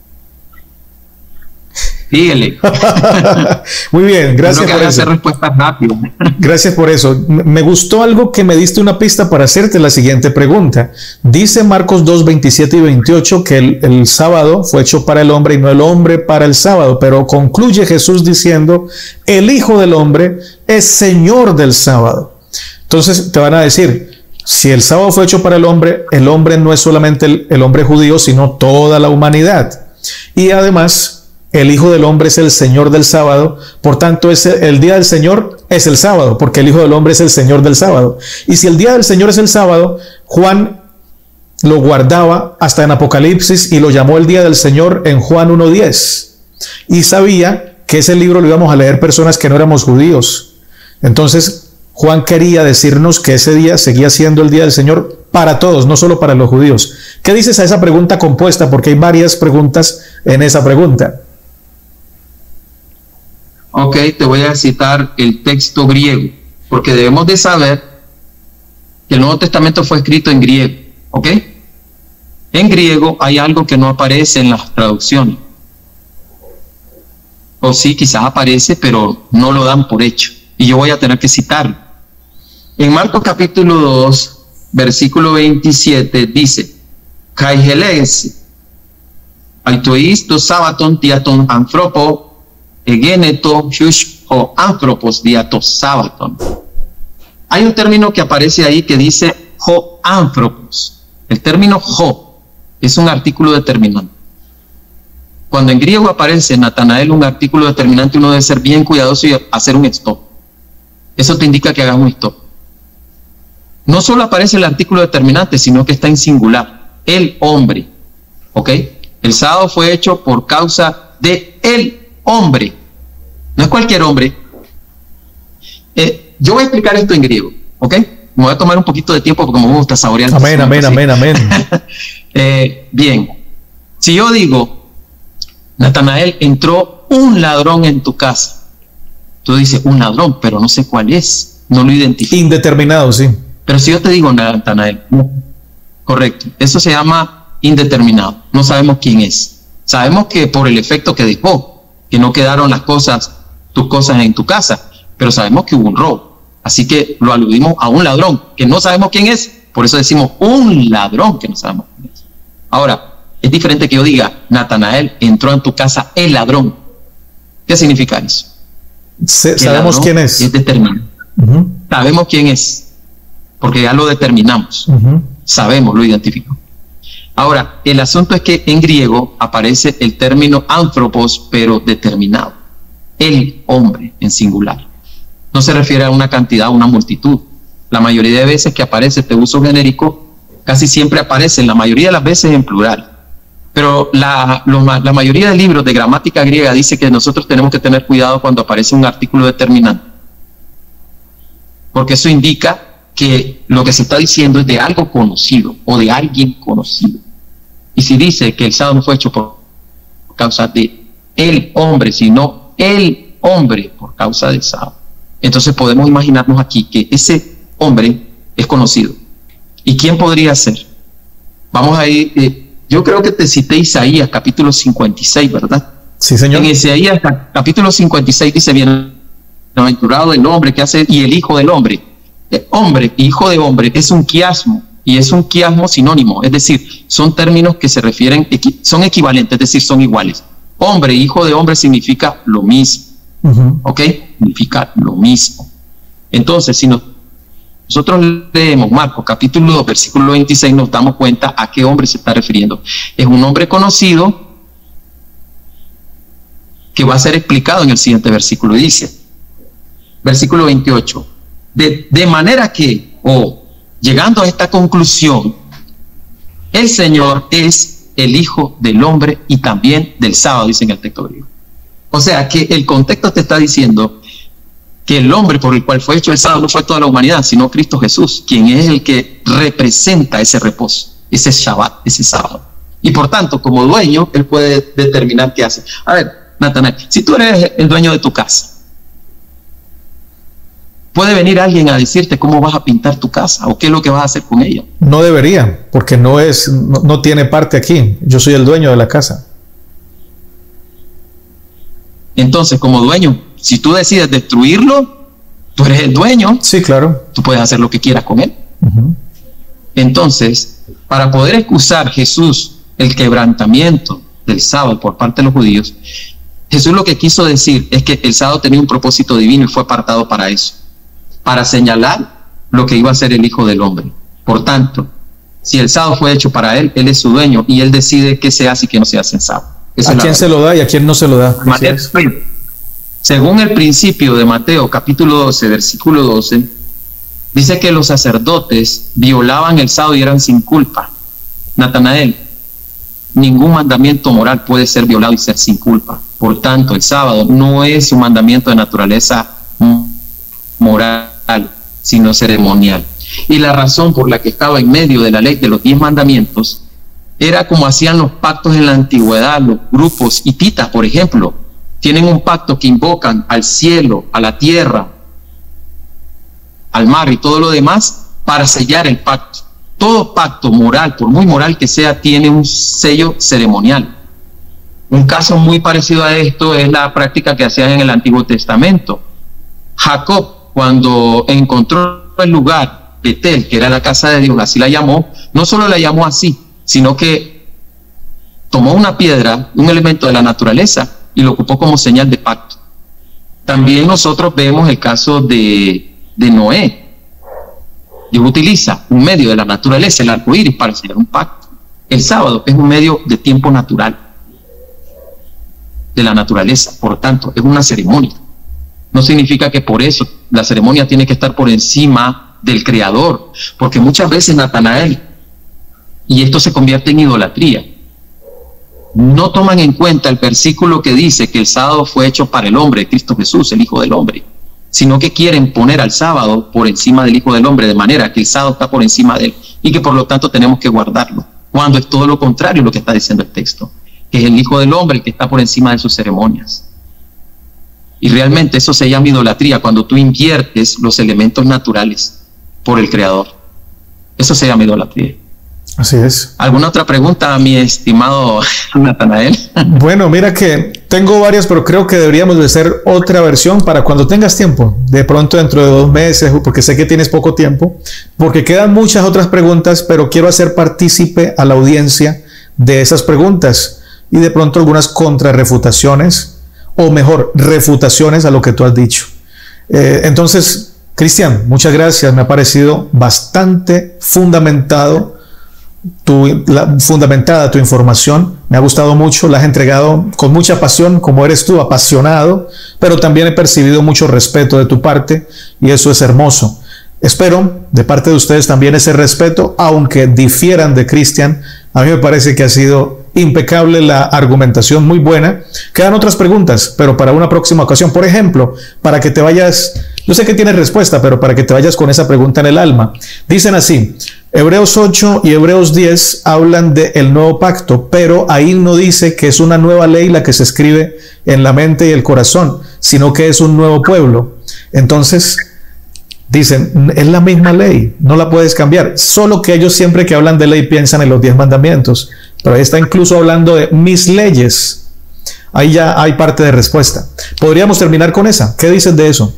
Dígale. Muy bien, gracias por eso. Hacer respuestas rápidas. Gracias por eso. Me gustó algo que me diste una pista para hacerte la siguiente pregunta. Dice Marcos 2, 27 y 28 que el sábado fue hecho para el hombre y no el hombre para el sábado, pero concluye Jesús diciendo, el Hijo del Hombre es Señor del sábado. Entonces te van a decir, si el sábado fue hecho para el hombre no es solamente el hombre judío, sino toda la humanidad. Y además, el Hijo del Hombre es el Señor del sábado, por tanto el día del Señor es el sábado, porque el Hijo del Hombre es el Señor del sábado. Y si el día del Señor es el sábado, Juan lo guardaba hasta en Apocalipsis y lo llamó el día del Señor en Juan 1:10. Y sabía que ese libro lo íbamos a leer personas que no éramos judíos. Entonces Juan quería decirnos que ese día seguía siendo el día del Señor para todos, no solo para los judíos. ¿Qué dices a esa pregunta compuesta? Porque hay varias preguntas en esa pregunta. Ok, te voy a citar el texto griego, porque debemos de saber que el Nuevo Testamento fue escrito en griego, ¿ok? En griego hay algo que no aparece en las traducciones. O sí, quizás aparece, pero no lo dan por hecho. Y yo voy a tener que citarlo. En Marcos capítulo 2, versículo 27, dice, Kaigeles, aitois to sabaton diaton anthropo, egeneto shush o anthropos diatos sabaton. Hay un término que aparece ahí que dice ho anthropos. El término ho es un artículo determinante. Cuando en griego aparece Natanael un artículo determinante, uno debe ser bien cuidadoso y hacer un stop. Eso te indica que hagas un stop. No solo aparece el artículo determinante, sino que está en singular. El hombre. ¿Ok? El sábado fue hecho por causa de el hombre. No es cualquier hombre. Yo voy a explicar esto en griego. ¿Ok? Me voy a tomar un poquito de tiempo porque me gusta saborear. Amén, amén, amén, amén. Bien. Si yo digo, Natanael, entró un ladrón en tu casa. Tú dices, un ladrón, pero no sé cuál es. No lo identifico. Indeterminado, sí. Pero si yo te digo Natanael, correcto, eso se llama indeterminado. No sabemos quién es. Sabemos que por el efecto que dejó, que no quedaron tus cosas en tu casa, pero sabemos que hubo un robo. Así que lo aludimos a un ladrón, que no sabemos quién es, por eso decimos un ladrón que no sabemos quién es. Ahora, es diferente que yo diga, Natanael entró en tu casa el ladrón. ¿Qué significa eso? Sabemos quién es. Es determinado. Sabemos quién es, porque ya lo determinamos. Sabemos, lo identificamos. Ahora, el asunto es que en griego aparece el término anthropos, pero determinado. El hombre en singular. No se refiere a una cantidad, a una multitud. La mayoría de veces que aparece este uso genérico, casi siempre aparece, la mayoría de las veces en plural. Pero la mayoría de libros de gramática griega dice que nosotros tenemos que tener cuidado cuando aparece un artículo determinante. Porque eso indica que lo que se está diciendo es de algo conocido o de alguien conocido. Y si dice que el sábado no fue hecho por causa de el hombre, sino el hombre por causa del sábado, entonces podemos imaginarnos aquí que ese hombre es conocido. ¿Y quién podría ser? Vamos a ir, yo creo que te cité Isaías capítulo 56, ¿verdad? Sí, señor. En Isaías capítulo 56 dice, bienaventurado el hombre que hace y el hijo del hombre. Hombre, hijo de hombre, es un quiasmo, y es un quiasmo sinónimo, es decir, son términos que se refieren, son equivalentes, es decir, son iguales. Hombre, hijo de hombre significa lo mismo, ¿ok? Significa lo mismo. Entonces, si nosotros leemos Marcos capítulo 2, versículo 26, nos damos cuenta a qué hombre se está refiriendo. Es un hombre conocido que va a ser explicado en el siguiente versículo. Dice, versículo 28, de manera que, llegando a esta conclusión, el Señor es el Hijo del Hombre y también del sábado, dice en el texto griego. O sea que el contexto te está diciendo que el hombre por el cual fue hecho el sábado no fue toda la humanidad, sino Cristo Jesús, quien es el que representa ese reposo, ese Shabbat, ese sábado. Y por tanto, como dueño, él puede determinar qué hace. A ver, Natanael, si tú eres el dueño de tu casa, puede venir alguien a decirte cómo vas a pintar tu casa o qué es lo que vas a hacer con ella. No debería, porque no tiene parte aquí. Yo soy el dueño de la casa. Entonces, como dueño, si tú decides destruirlo, tú eres el dueño. Sí, claro. Tú puedes hacer lo que quieras con él. Entonces, para poder excusar Jesús el quebrantamiento del sábado por parte de los judíos, Jesús lo que quiso decir es que el sábado tenía un propósito divino y fue apartado para eso, para señalar lo que iba a ser el Hijo del Hombre. Por tanto, si el sábado fue hecho para él, él es su dueño y él decide qué se hace y qué no se hace en sábado. ¿A quién se lo da y a quién no se lo da? Según el principio de Mateo, capítulo 12, versículo 12, dice que los sacerdotes violaban el sábado y eran sin culpa. Natanael, ningún mandamiento moral puede ser violado y ser sin culpa. Por tanto, el sábado no es un mandamiento de naturaleza moral, sino ceremonial. Y la razón por la que estaba en medio de la ley de los 10 mandamientos era como hacían los pactos en la antigüedad. Los grupos hititas, por ejemplo, tienen un pacto que invocan al cielo, a la tierra, al mar y todo lo demás para sellar el pacto. Todo pacto moral, por muy moral que sea, tiene un sello ceremonial. Un caso muy parecido a esto es la práctica que hacían en el Antiguo Testamento. Jacob, cuando encontró el lugar, Betel, que era la casa de Dios, así la llamó, no solo la llamó así, sino que tomó una piedra, un elemento de la naturaleza, y lo ocupó como señal de pacto. También nosotros vemos el caso de Noé. Dios utiliza un medio de la naturaleza, el arco iris, para sellar un pacto. El sábado es un medio de tiempo natural de la naturaleza, por tanto, es una ceremonia. No significa que por eso la ceremonia tiene que estar por encima del Creador, porque muchas veces Natanael, y esto se convierte en idolatría, no toman en cuenta el versículo que dice que el sábado fue hecho para el hombre, Cristo Jesús, el Hijo del Hombre, sino que quieren poner al sábado por encima del Hijo del Hombre, de manera que el sábado está por encima de él y que por lo tanto tenemos que guardarlo, cuando es todo lo contrario lo que está diciendo el texto, que es el Hijo del Hombre el que está por encima de sus ceremonias. Y realmente eso se llama idolatría, cuando tú inviertes los elementos naturales por el Creador. Eso se llama idolatría. Así es. ¿Alguna otra pregunta, mi estimado Natanael? Bueno, mira que tengo varias, pero creo que deberíamos de hacer otra versión para cuando tengas tiempo, de pronto dentro de 2 meses, porque sé que tienes poco tiempo, porque quedan muchas otras preguntas, pero quiero hacer partícipe a la audiencia de esas preguntas y de pronto algunas contrarrefutaciones, o mejor, refutaciones a lo que tú has dicho. Entonces, Cristian, muchas gracias, me ha parecido bastante fundamentada tu información, me ha gustado mucho, la has entregado con mucha pasión, como eres tú, apasionado, pero también he percibido mucho respeto de tu parte y eso es hermoso. Espero de parte de ustedes también ese respeto, aunque difieran de Cristian. A mí me parece que ha sido impecable la argumentación, muy buena. Quedan otras preguntas, pero para una próxima ocasión. Por ejemplo, para que te vayas, yo sé que tienes respuesta, pero para que te vayas con esa pregunta en el alma. Dicen así, Hebreos 8 y Hebreos 10 hablan del nuevo pacto, pero ahí no dice que es una nueva ley la que se escribe en la mente y el corazón, sino que es un nuevo pueblo. Entonces, dicen, es la misma ley, no la puedes cambiar. Solo que ellos siempre que hablan de ley piensan en los 10 mandamientos, pero ahí está incluso hablando de mis leyes. Ahí ya hay parte de respuesta. Podríamos terminar con esa. ¿Qué dices de eso?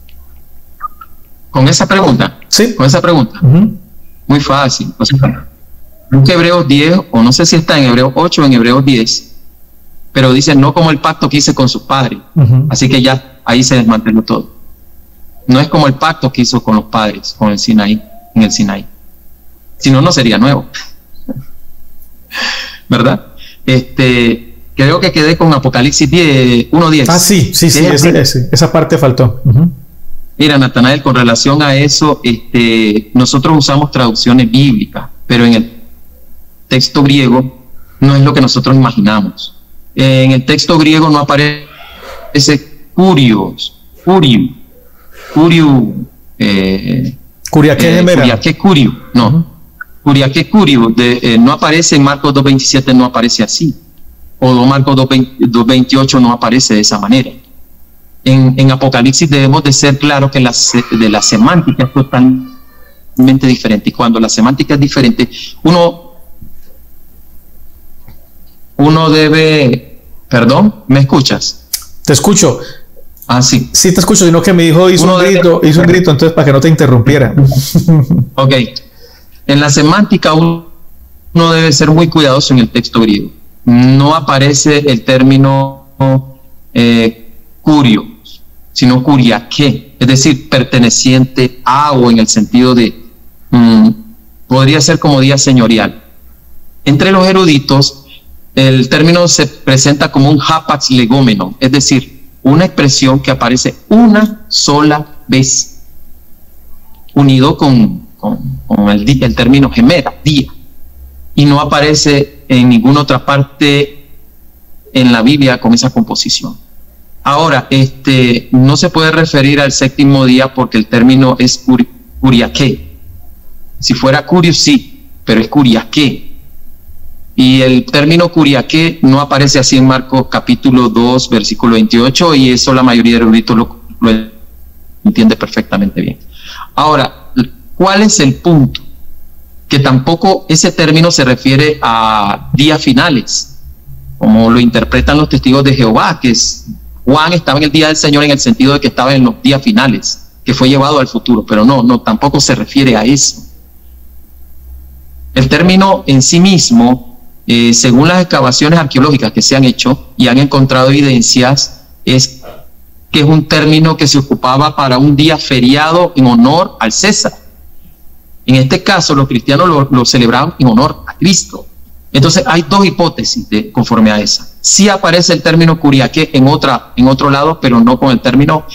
¿Con esa pregunta? Sí. Con esa pregunta. Muy fácil. O sea, Hebreos 10, o no sé si está en Hebreos 8 o en Hebreos 10, pero dice, no como el pacto que hice con sus padres. Así que ya ahí se desmanteló todo. No es como el pacto que hizo con los padres, con el Sinaí, en el Sinaí. Si no, no sería nuevo. ¿Verdad? Creo que quedé con Apocalipsis 1:10. Ah, sí, esa parte faltó. Mira, Natanael, con relación a eso, nosotros usamos traducciones bíblicas, pero en el texto griego no es lo que nosotros imaginamos. En el texto griego no aparece curios, Curiaque curio, no. Curiaque curio, no aparece en Marcos 2:27, no aparece así. O Marcos 2:28 no aparece de esa manera. en Apocalipsis debemos de ser claros que de la semántica es totalmente diferente. Y cuando la semántica es diferente, uno debe... Perdón, ¿me escuchas? Te escucho. Ah, sí. Sí te escucho, sino que mi hijo hizo un grito, entonces para que no te interrumpiera. Ok. En la semántica uno debe ser muy cuidadoso en el texto griego. No aparece el término curio, sino curiaque, es decir, perteneciente a, o en el sentido de, podría ser como día señorial. Entre los eruditos, el término se presenta como un hapax legómeno, es decir, una expresión que aparece una sola vez, unido con el término gemera, día, y no aparece en ninguna otra parte en la Biblia con esa composición. Ahora, no se puede referir al séptimo día porque el término es curiaque. Si fuera curio, sí, pero es curiaque. Y el término curiaque no aparece así en Marcos capítulo 2, versículo 28, y eso la mayoría de eruditos lo entiende perfectamente bien. Ahora, ¿cuál es el punto? Que tampoco ese término se refiere a días finales, como lo interpretan los testigos de Jehová, que Juan estaba en el día del Señor en el sentido de que estaba en los días finales, que fue llevado al futuro, pero no, tampoco se refiere a eso. El término en sí mismo, según las excavaciones arqueológicas que se han hecho y han encontrado evidencias, es que es un término que se ocupaba para un día feriado en honor al César. En este caso, los cristianos lo celebraban en honor a Cristo. Entonces, hay dos hipótesis conforme a esa. Sí aparece el término curiaque en otro lado, pero no con el término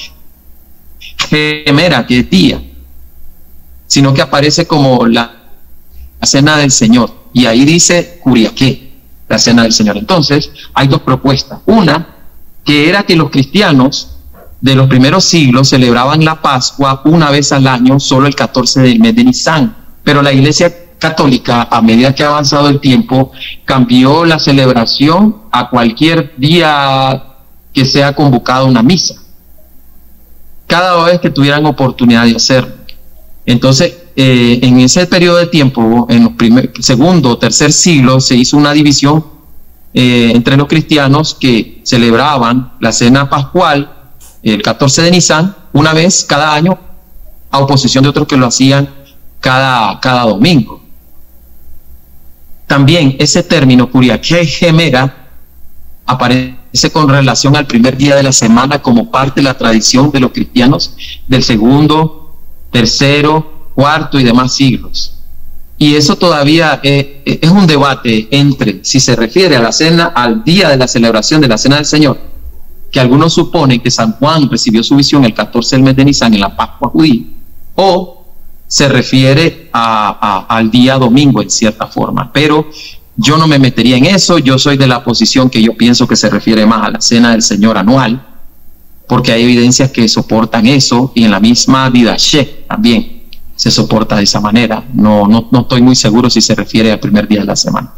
gemera, que es día, sino que aparece como la cena del Señor. Y ahí dice curiaque, la cena del Señor. Entonces, hay dos propuestas. Una, que era que los cristianos de los primeros siglos celebraban la Pascua una vez al año, solo el 14 del mes de Nisan. Pero la Iglesia Católica, a medida que ha avanzado el tiempo, cambió la celebración a cualquier día que sea convocada una misa, cada vez que tuvieran oportunidad de hacerlo. Entonces, en ese periodo de tiempo, en los segundo o tercer siglo, se hizo una división entre los cristianos que celebraban la cena pascual el 14 de Nisan, una vez cada año, a oposición de otros que lo hacían cada domingo. También ese término curiaque gemera aparece con relación al primer día de la semana como parte de la tradición de los cristianos del segundo, tercero, cuarto y demás siglos. Y eso todavía es un debate entre si se refiere a la cena, al día de la celebración de la Cena del Señor, que algunos suponen que San Juan recibió su visión el 14 del mes de Nisan en la Pascua judía, o se refiere al día domingo en cierta forma. Pero yo no me metería en eso. Yo soy de la posición que yo pienso que se refiere más a la Cena del Señor anual, porque hay evidencias que soportan eso, y en la misma Didache también se soporta de esa manera. No estoy muy seguro si se refiere al primer día de la semana,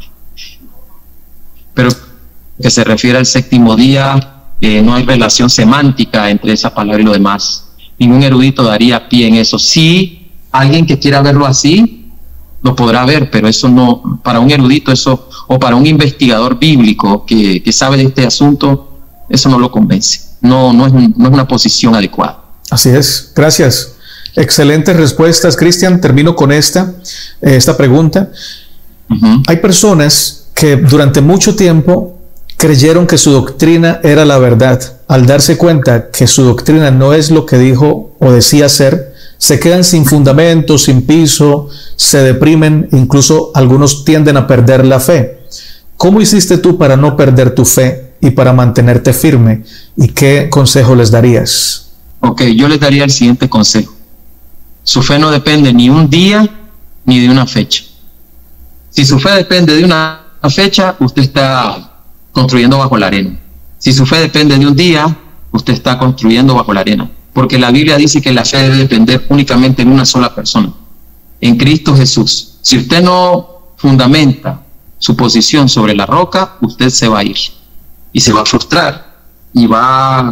pero que se refiere al séptimo día, no hay relación semántica entre esa palabra y lo demás. Ningún erudito daría pie en eso. Sí, alguien que quiera verlo así lo podrá ver, pero eso no, para un erudito eso, o para un investigador bíblico que sabe de este asunto, eso no lo convence. No es una posición adecuada. Así es, gracias. Excelentes respuestas, Cristian. Termino con esta pregunta. Hay personas que durante mucho tiempo creyeron que su doctrina era la verdad. Al darse cuenta que su doctrina no es lo que dijo o decía ser, se quedan sin fundamento, sin piso, se deprimen, incluso algunos tienden a perder la fe. ¿Cómo hiciste tú para no perder tu fe y para mantenerte firme? ¿Y qué consejo les darías? Ok, yo les daría el siguiente consejo. Su fe no depende ni un día ni de una fecha. Si su fe depende de una fecha, usted está construyendo bajo la arena. Si su fe depende de un día, usted está construyendo bajo la arena. Porque la Biblia dice que la fe debe depender únicamente de una sola persona, en Cristo Jesús. Si usted no fundamenta su posición sobre la roca, usted se va a ir y se va a frustrar y va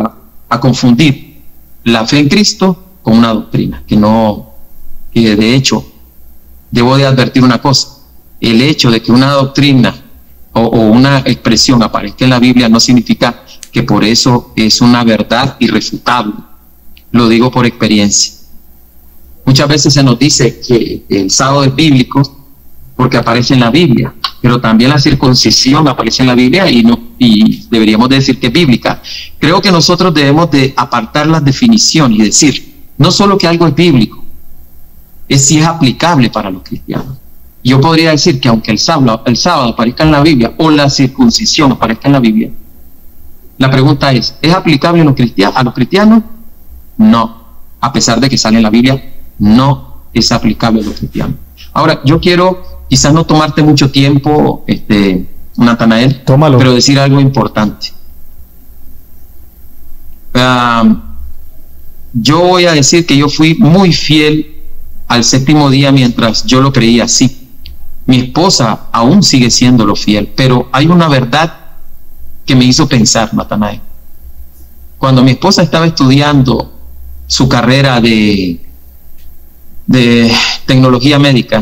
a confundir la fe en Cristo con una doctrina, que de hecho, debo de advertir una cosa: el hecho de que una doctrina o una expresión aparezca en la Biblia no significa que por eso es una verdad irrefutable. Lo digo por experiencia. Muchas veces se nos dice que el sábado es bíblico porque aparece en la Biblia, pero también la circuncisión aparece en la Biblia y deberíamos decir que es bíblica. Creo que nosotros debemos de apartar las definiciones y decir, no solo que algo es bíblico, es si es aplicable para los cristianos. Yo podría decir que aunque el sábado aparezca en la Biblia o la circuncisión aparezca en la Biblia, la pregunta es aplicable a los cristianos? No. A pesar de que sale en la Biblia, no es aplicable a los cristianos. Ahora, yo quiero quizás no tomarte mucho tiempo, Natanael, pero decir algo importante. Yo voy a decir que yo fui muy fiel al séptimo día mientras yo lo creía así. Mi esposa aún sigue siéndolo fiel, pero hay una verdad que me hizo pensar, Natanael. Cuando mi esposa estaba estudiando su carrera de tecnología médica,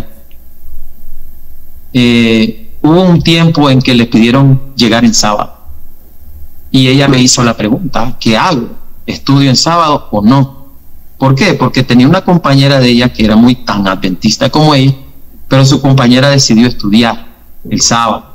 hubo un tiempo en que le pidieron llegar en sábado y ella me hizo la pregunta: ¿qué hago? ¿Estudio en sábado o no? ¿Por qué? Porque tenía una compañera de ella que era muy tan adventista como ella, pero su compañera decidió estudiar el sábado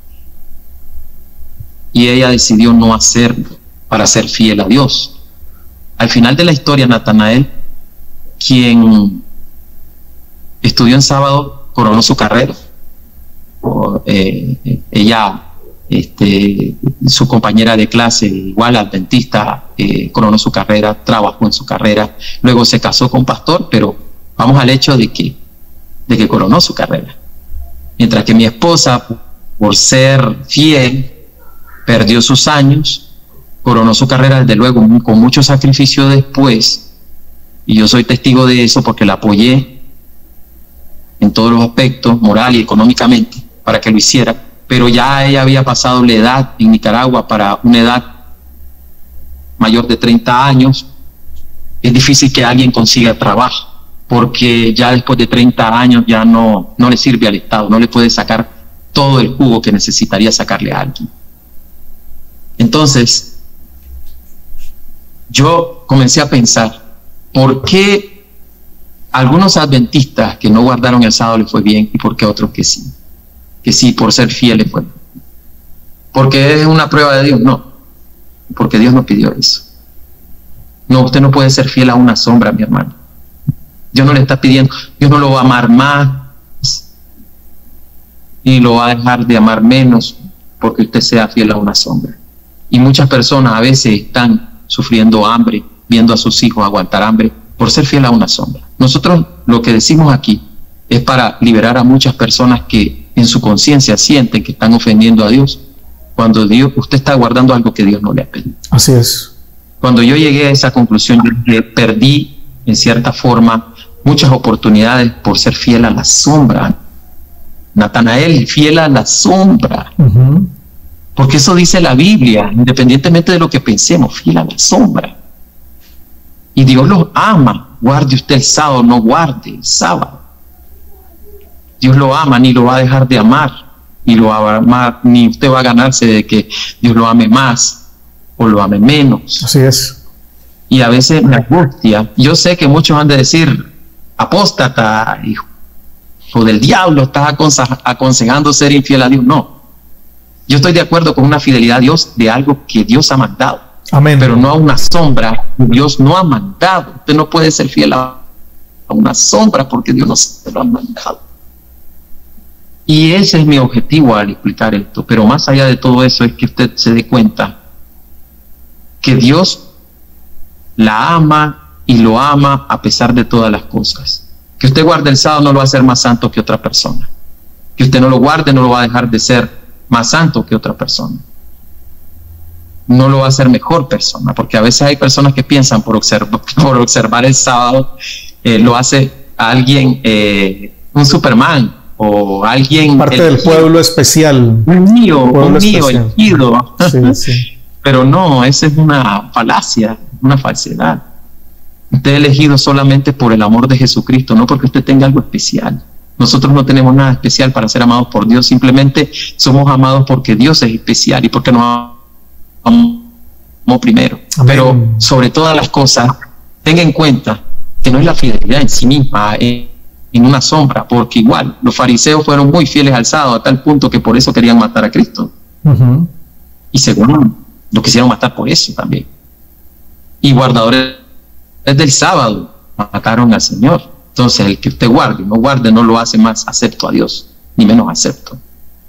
y ella decidió no hacerlo para ser fiel a Dios. Al final de la historia, Natanael, quien estudió en sábado, coronó su carrera. Ella, su compañera de clase, igual adventista, coronó su carrera, trabajó en su carrera, luego se casó con pastor, pero vamos al hecho de que coronó su carrera. Mientras que mi esposa, por ser fiel, perdió sus años, coronó su carrera desde luego con mucho sacrificio después, y yo soy testigo de eso porque la apoyé en todos los aspectos, moral y económicamente, para que lo hiciera, pero ya ella había pasado la edad en Nicaragua para una edad mayor de 30 años. Es difícil que alguien consiga trabajo, porque ya después de 30 años ya no le sirve al Estado, no le puede sacar todo el jugo que necesitaría sacarle a alguien. Entonces, yo comencé a pensar, ¿por qué algunos adventistas que no guardaron el sábado les fue bien y por qué otros que sí? Que sí, por ser fieles fue. ¿Porque es una prueba de Dios? No, porque Dios no pidió eso. No, usted no puede ser fiel a una sombra, mi hermano. Dios no le está pidiendo, Dios no lo va a amar más, ni lo va a dejar de amar menos porque usted sea fiel a una sombra. Y muchas personas a veces están sufriendo hambre, viendo a sus hijos aguantar hambre por ser fiel a una sombra. Nosotros lo que decimos aquí es para liberar a muchas personas que en su conciencia sienten que están ofendiendo a Dios, cuando usted está guardando algo que Dios no le ha pedido. Así es. Cuando yo llegué a esa conclusión, yo perdí en cierta forma muchas oportunidades por ser fiel a la sombra. Natanael, fiel a la sombra. Porque eso dice la Biblia, independientemente de lo que pensemos, fiel a la sombra. Y Dios los ama. Guarde usted el sábado, no guarde el sábado. Dios lo ama, ni lo va a dejar de amar, ni lo va a amar, ni usted va a ganarse de que Dios lo ame más o lo ame menos. Así es. Y a veces me angustia. Yo sé que muchos van a decir, apóstata, hijo del diablo, estás aconsejando ser infiel a Dios. No. Yo estoy de acuerdo con una fidelidad a Dios de algo que Dios ha mandado. Amén. Pero no a una sombra que Dios no ha mandado. Usted no puede ser fiel a una sombra porque Dios no se lo ha mandado. Y ese es mi objetivo al explicar esto. Pero más allá de todo eso es que usted se dé cuenta que Dios la ama y lo ama a pesar de todas las cosas. Que usted guarde el sábado no lo va a hacer más santo que otra persona. Que usted no lo guarde no lo va a dejar de ser más santo que otra persona. No lo va a hacer mejor persona, porque a veces hay personas que piensan por observar el sábado, lo hace a alguien, un Superman, o alguien... Parte del pueblo especial. Un mío elegido. Sí, sí. Pero no, esa es una falacia, una falsedad. Usted es elegido solamente por el amor de Jesucristo, no porque usted tenga algo especial. Nosotros no tenemos nada especial para ser amados por Dios, simplemente somos amados porque Dios es especial y porque nos amó primero. Amén. Pero sobre todas las cosas, tenga en cuenta que no es la fidelidad en sí misma, en una sombra, porque igual los fariseos fueron muy fieles al sábado a tal punto que por eso querían matar a Cristo. Y según lo quisieron matar por eso también. Y guardadores del sábado mataron al Señor. Entonces el que usted guarde no guarde no lo hace más acepto a Dios, ni menos acepto.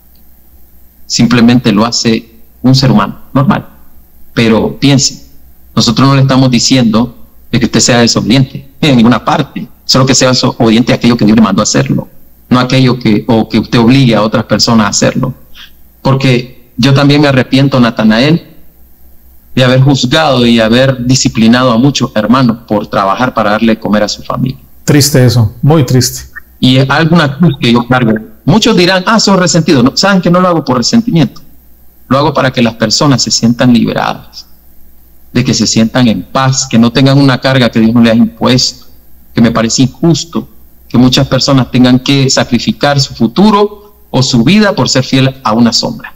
Simplemente lo hace un ser humano normal. Pero piense, nosotros no le estamos diciendo de que usted sea desobediente en ninguna parte, solo que sea obediente a aquello que Dios le mandó a hacerlo, no aquello que usted obligue a otras personas a hacerlo. Porque yo también me arrepiento, Natanael, de haber juzgado y haber disciplinado a muchos hermanos por trabajar para darle de comer a su familia. Triste eso, muy triste. Y es alguna cruz que yo cargo. Muchos dirán, sos resentido. No, saben que no lo hago por resentimiento. Lo hago para que las personas se sientan liberadas, de que se sientan en paz, que no tengan una carga que Dios no les ha impuesto, que me parece injusto que muchas personas tengan que sacrificar su futuro o su vida por ser fiel a una sombra.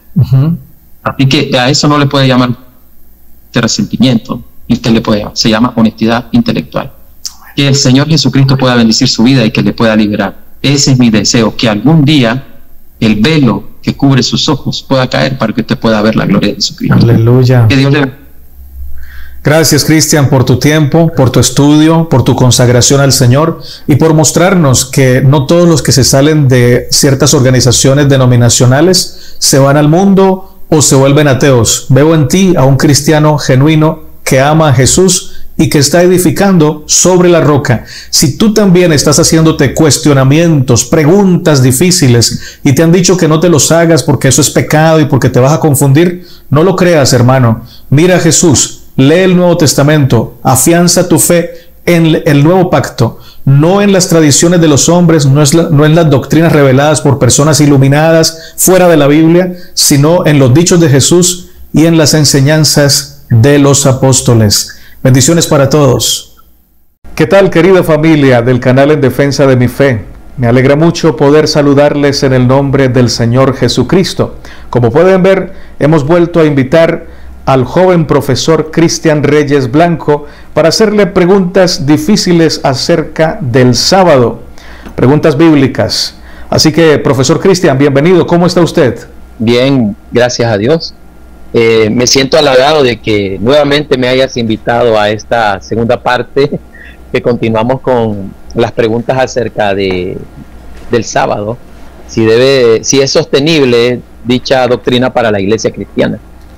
Así que a eso no le puede llamar resentimiento, y usted le puede llamar, se llama honestidad intelectual. Que el Señor Jesucristo pueda bendecir su vida y que le pueda liberar. Ese es mi deseo, que algún día el velo que cubre sus ojos pueda caer para que usted pueda ver la gloria de Jesucristo. Aleluya. Que Dios le... Gracias, Cristian, por tu tiempo, por tu estudio, por tu consagración al Señor y por mostrarnos que no todos los que se salen de ciertas organizaciones denominacionales se van al mundo o se vuelven ateos. Veo en ti a un cristiano genuino que ama a Jesús y que está edificando sobre la roca. Si tú también estás haciéndote cuestionamientos, preguntas difíciles y te han dicho que no te los hagas porque eso es pecado y porque te vas a confundir, no lo creas, hermano. Mira a Jesús. Lee el Nuevo Testamento, afianza tu fe en el nuevo pacto, no en las tradiciones de los hombres, no en las doctrinas reveladas por personas iluminadas fuera de la Biblia, sino en los dichos de Jesús y en las enseñanzas de los apóstoles. Bendiciones para todos. ¿Qué tal, querida familia del canal En Defensa de mi Fe? Me alegra mucho poder saludarles en el nombre del Señor Jesucristo. Como pueden ver, hemos vuelto a invitar al joven profesor Cristian Reyes Blanco para hacerle preguntas difíciles acerca del sábado, preguntas bíblicas. Así que, profesor Cristian, bienvenido. ¿Cómo está usted? Bien, gracias a Dios. Me siento halagado de que nuevamente me hayas invitado a esta segunda parte, que continuamos con las preguntas acerca del sábado, si es sostenible dicha doctrina para la iglesia cristiana.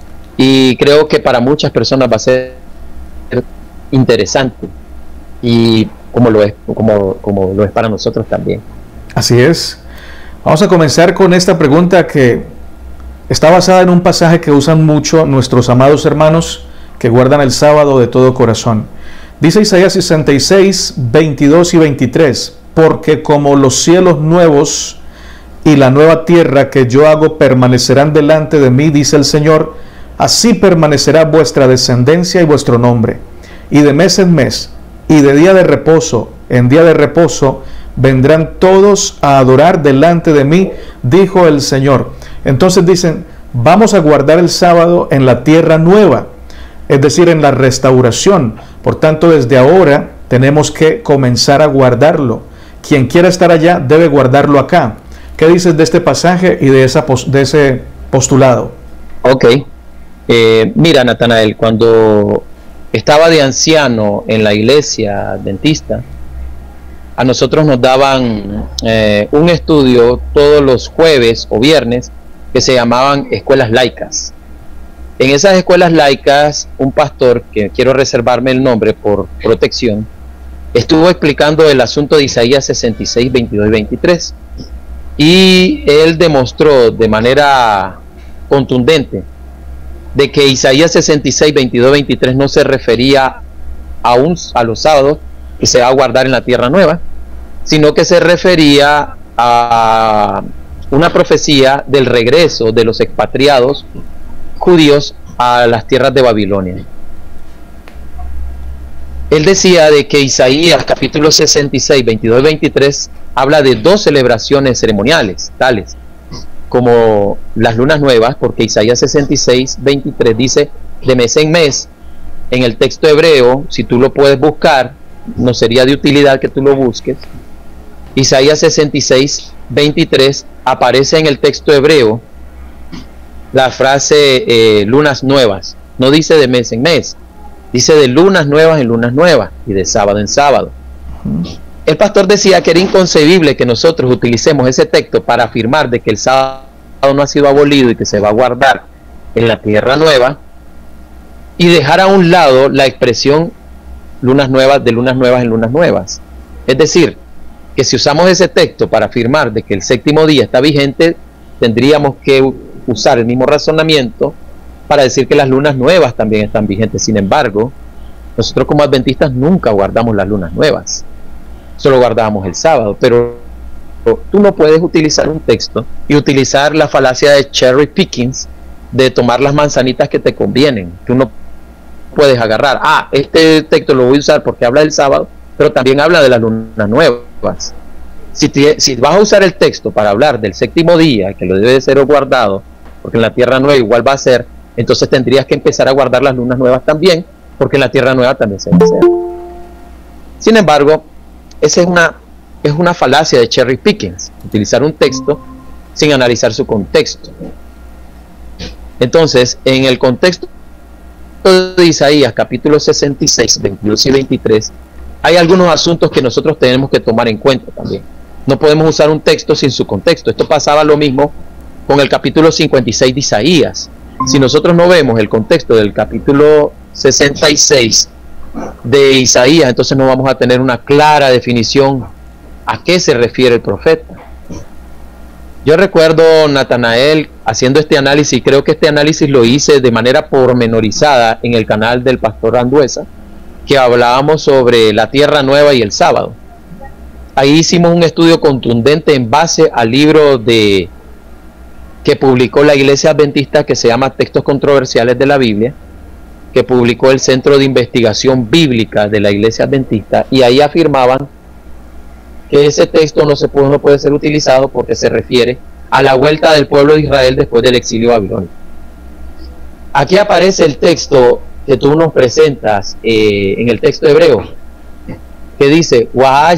Y creo que para muchas personas va a ser interesante, y como lo es para nosotros también. Así es. Vamos a comenzar con esta pregunta que está basada en un pasaje que usan mucho nuestros amados hermanos que guardan el sábado de todo corazón. Dice Isaías 66, 22 y 23, porque como los cielos nuevos y la nueva tierra que yo hago permanecerán delante de mí, dice el Señor, así permanecerá vuestra descendencia y vuestro nombre. Y de mes en mes, y de día de reposo en día de reposo, vendrán todos a adorar delante de mí, dijo el Señor. Entonces dicen, vamos a guardar el sábado en la tierra nueva, es decir, en la restauración. Por tanto, desde ahora tenemos que comenzar a guardarlo. Quien quiera estar allá debe guardarlo acá. ¿Qué dices de este pasaje y de ese postulado? Ok. Mira, Natanael, cuando estaba de anciano en la iglesia adventista, a nosotros nos daban un estudio todos los jueves o viernes que se llamaban escuelas laicas. En esas escuelas laicas, un pastor, que quiero reservarme el nombre por protección, estuvo explicando el asunto de Isaías 66, 22 y 23. Y él demostró de manera contundente de que Isaías 66, 22, 23 no se refería a los sábados que se va a guardar en la tierra nueva, sino que se refería a una profecía del regreso de los expatriados judíos a las tierras de Babilonia. Él decía de que Isaías capítulo 66, 22 y 23 habla de dos celebraciones ceremoniales, tales como las lunas nuevas, porque Isaías 66, 23 dice de mes en mes. En el texto hebreo, si tú lo puedes buscar, no sería de utilidad que tú lo busques. Isaías 66, 23 aparece en el texto hebreo la frase lunas nuevas. No dice de mes en mes, dice de lunas nuevas en lunas nuevas y de sábado en sábado. El pastor decía que era inconcebible que nosotros utilicemos ese texto para afirmar de que el sábado no ha sido abolido y que se va a guardar en la tierra nueva, y dejar a un lado la expresión lunas nuevas, de lunas nuevas en lunas nuevas. Es decir, que si usamos ese texto para afirmar de que el séptimo día está vigente, tendríamos que usar el mismo razonamiento para decir que las lunas nuevas también están vigentes. Sin embargo, nosotros como adventistas nunca guardamos las lunas nuevas, solo guardábamos el sábado. Pero tú no puedes utilizar un texto y utilizar la falacia de cherry pickings, de tomar las manzanitas que te convienen. Tú no puedes agarrar, este texto lo voy a usar porque habla del sábado, pero también habla de las lunas nuevas. Si vas a usar el texto para hablar del séptimo día, que lo debe de ser guardado, porque en la tierra nueva igual va a ser, entonces tendrías que empezar a guardar las lunas nuevas también, porque en la tierra nueva también se va a hacer. Sin embargo, esa es una falacia de cherry pickings, utilizar un texto sin analizar su contexto. Entonces, en el contexto de Isaías capítulo 66, 22 y 23, hay algunos asuntos que nosotros tenemos que tomar en cuenta también. No podemos usar un texto sin su contexto. Esto pasaba lo mismo con el capítulo 56 de Isaías. Si nosotros no vemos el contexto del capítulo 66 de Isaías, entonces no vamos a tener una clara definición a qué se refiere el profeta. Yo recuerdo, Natanael, haciendo este análisis, creo que este análisis lo hice de manera pormenorizada en el canal del pastor Anduesa, que hablábamos sobre la tierra nueva y el sábado. Ahí hicimos un estudio contundente en base al libro que publicó la Iglesia Adventista, que se llama Textos Controversiales de la Biblia, que publicó el Centro de Investigación Bíblica de la Iglesia Adventista, y ahí afirmaban que ese texto no puede ser utilizado porque se refiere a la vuelta del pueblo de Israel después del exilio babilónico. Aquí aparece el texto que tú nos presentas en el texto hebreo, que dice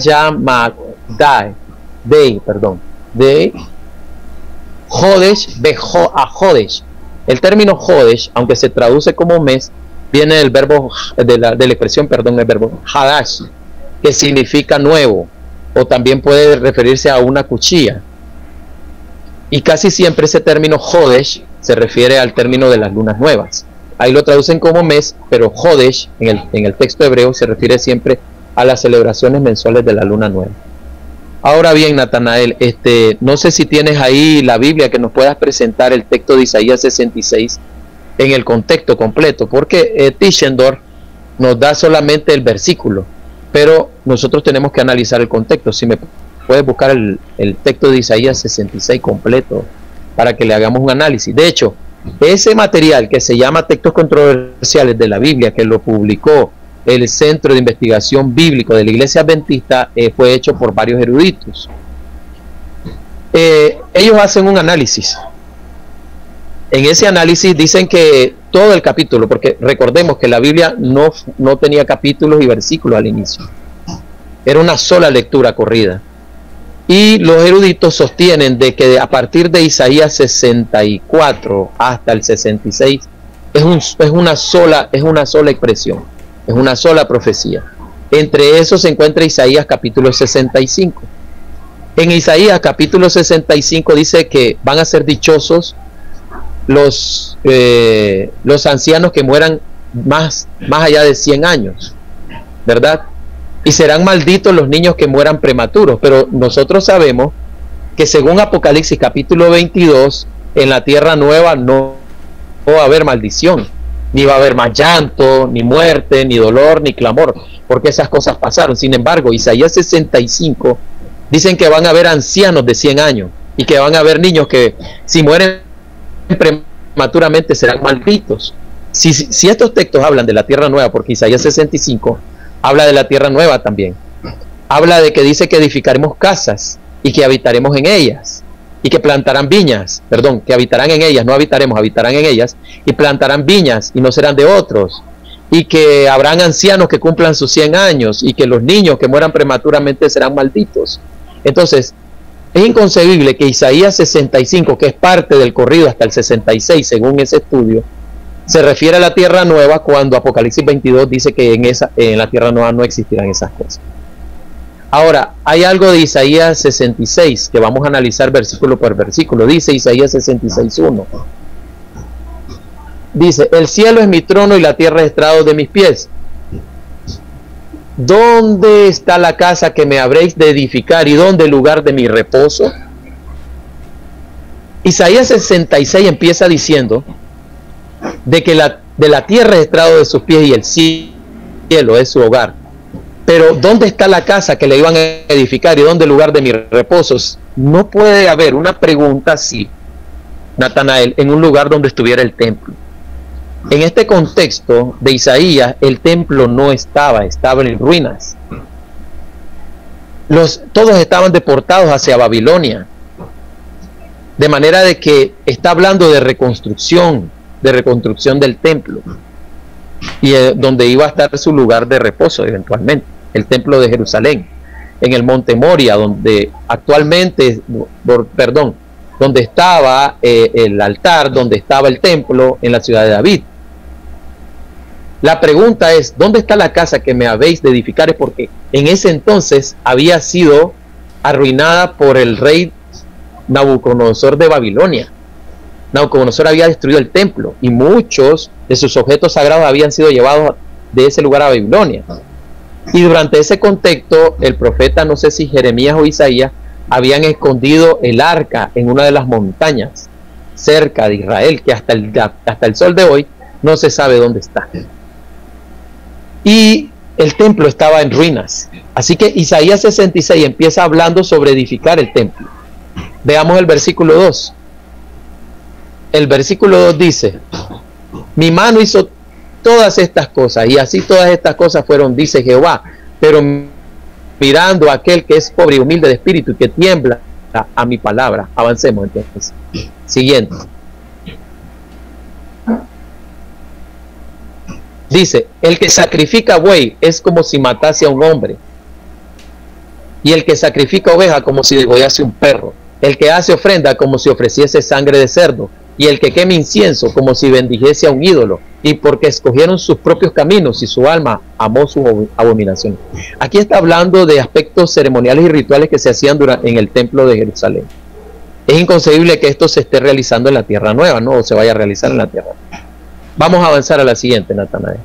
de Jodesh a Jodesh. El término Jodesh, aunque se traduce como mes, viene del verbo de la expresión, el verbo Hadash, que significa nuevo, o también puede referirse a una cuchilla. Y casi siempre ese término Jodesh se refiere al término de las lunas nuevas. Ahí lo traducen como mes, pero Jodesh en el texto hebreo se refiere siempre a las celebraciones mensuales de la luna nueva. Ahora bien, Natanael, no sé si tienes ahí la Biblia que nos puedas presentar el texto de Isaías 66 en el contexto completo, porque Tischendorf nos da solamente el versículo, pero nosotros tenemos que analizar el contexto. Si me puedes buscar el texto de Isaías 66 completo para que le hagamos un análisis. De hecho, ese material que se llama Textos Controversiales de la Biblia, que lo publicó el Centro de Investigación Bíblico de la Iglesia Adventista, fue hecho por varios eruditos. Ellos hacen un análisis. En ese análisis dicen que todo el capítulo, porque recordemos que la Biblia no tenía capítulos y versículos al inicio, era una sola lectura corrida, y los eruditos sostienen de que a partir de Isaías 64 hasta el 66 es una sola expresión, es una sola profecía. Entre esos se encuentra Isaías capítulo 65. En Isaías capítulo 65 dice que van a ser dichosos los ancianos que mueran más allá de 100 años, ¿verdad? Y serán malditos los niños que mueran prematuros. Pero nosotros sabemos que según Apocalipsis capítulo 22, en la tierra nueva no va a haber maldición, ni va a haber más llanto, ni muerte, ni dolor, ni clamor, porque esas cosas pasaron. Sin embargo, Isaías 65 dicen que van a haber ancianos de 100 años y que van a haber niños que si mueren prematuramente serán malditos. Si estos textos hablan de la tierra nueva, porque Isaías 65 habla de la tierra nueva también, habla de que dice que edificaremos casas y que habitaremos en ellas, y que plantarán viñas, perdón, que habitarán en ellas, no habitaremos, habitarán en ellas, y plantarán viñas y no serán de otros, y que habrán ancianos que cumplan sus 100 años, y que los niños que mueran prematuramente serán malditos. Entonces, es inconcebible que Isaías 65, que es parte del corrido hasta el 66, según ese estudio, se refiere a la tierra nueva, cuando Apocalipsis 22 dice que en la tierra nueva no existirán esas cosas. Ahora, hay algo de Isaías 66 que vamos a analizar versículo por versículo. Dice Isaías 66:1. Dice: el cielo es mi trono y la tierra es estrado de mis pies. ¿Dónde está la casa que me habréis de edificar y dónde el lugar de mi reposo? Isaías 66 empieza diciendo de que de la tierra es estrado de sus pies y el cielo es su hogar. Pero ¿dónde está la casa que le iban a edificar y dónde el lugar de mis reposos? No puede haber una pregunta así, Natanael, en un lugar donde estuviera el templo. En este contexto de Isaías, el templo no estaba en ruinas. Todos estaban deportados hacia Babilonia. De manera de que está hablando de reconstrucción del templo. Y donde iba a estar su lugar de reposo eventualmente, el templo de Jerusalén, en el monte Moria, donde actualmente, donde estaba el altar, donde estaba el templo en la ciudad de David. La pregunta es: ¿dónde está la casa que me habéis de edificar? Es porque en ese entonces había sido arruinada por el rey Nabucodonosor de Babilonia. Nabucodonosor había destruido el templo y muchos de sus objetos sagrados habían sido llevados de ese lugar a Babilonia. Y durante ese contexto, el profeta, no sé si Jeremías o Isaías, habían escondido el arca en una de las montañas cerca de Israel, que hasta el sol de hoy no se sabe dónde está. Y el templo estaba en ruinas. Así que Isaías 66 empieza hablando sobre edificar el templo. Veamos el versículo 2. El versículo 2 dice: mi mano hizo todas estas cosas, y así todas estas cosas fueron, dice Jehová, pero mirando a aquel que es pobre y humilde de espíritu y que tiembla a mi palabra. Avancemos entonces. Siguiente. Dice: el que sacrifica buey es como si matase a un hombre, y el que sacrifica oveja como si degollase un perro. El que hace ofrenda como si ofreciese sangre de cerdo, y el que quema incienso como si bendijese a un ídolo, y porque escogieron sus propios caminos y su alma amó su abominación. Aquí está hablando de aspectos ceremoniales y rituales que se hacían en el templo de Jerusalén. Es inconcebible que esto se esté realizando en la tierra nueva, no, o se vaya a realizar en la tierra. Vamos a avanzar a la siguiente, Natanael.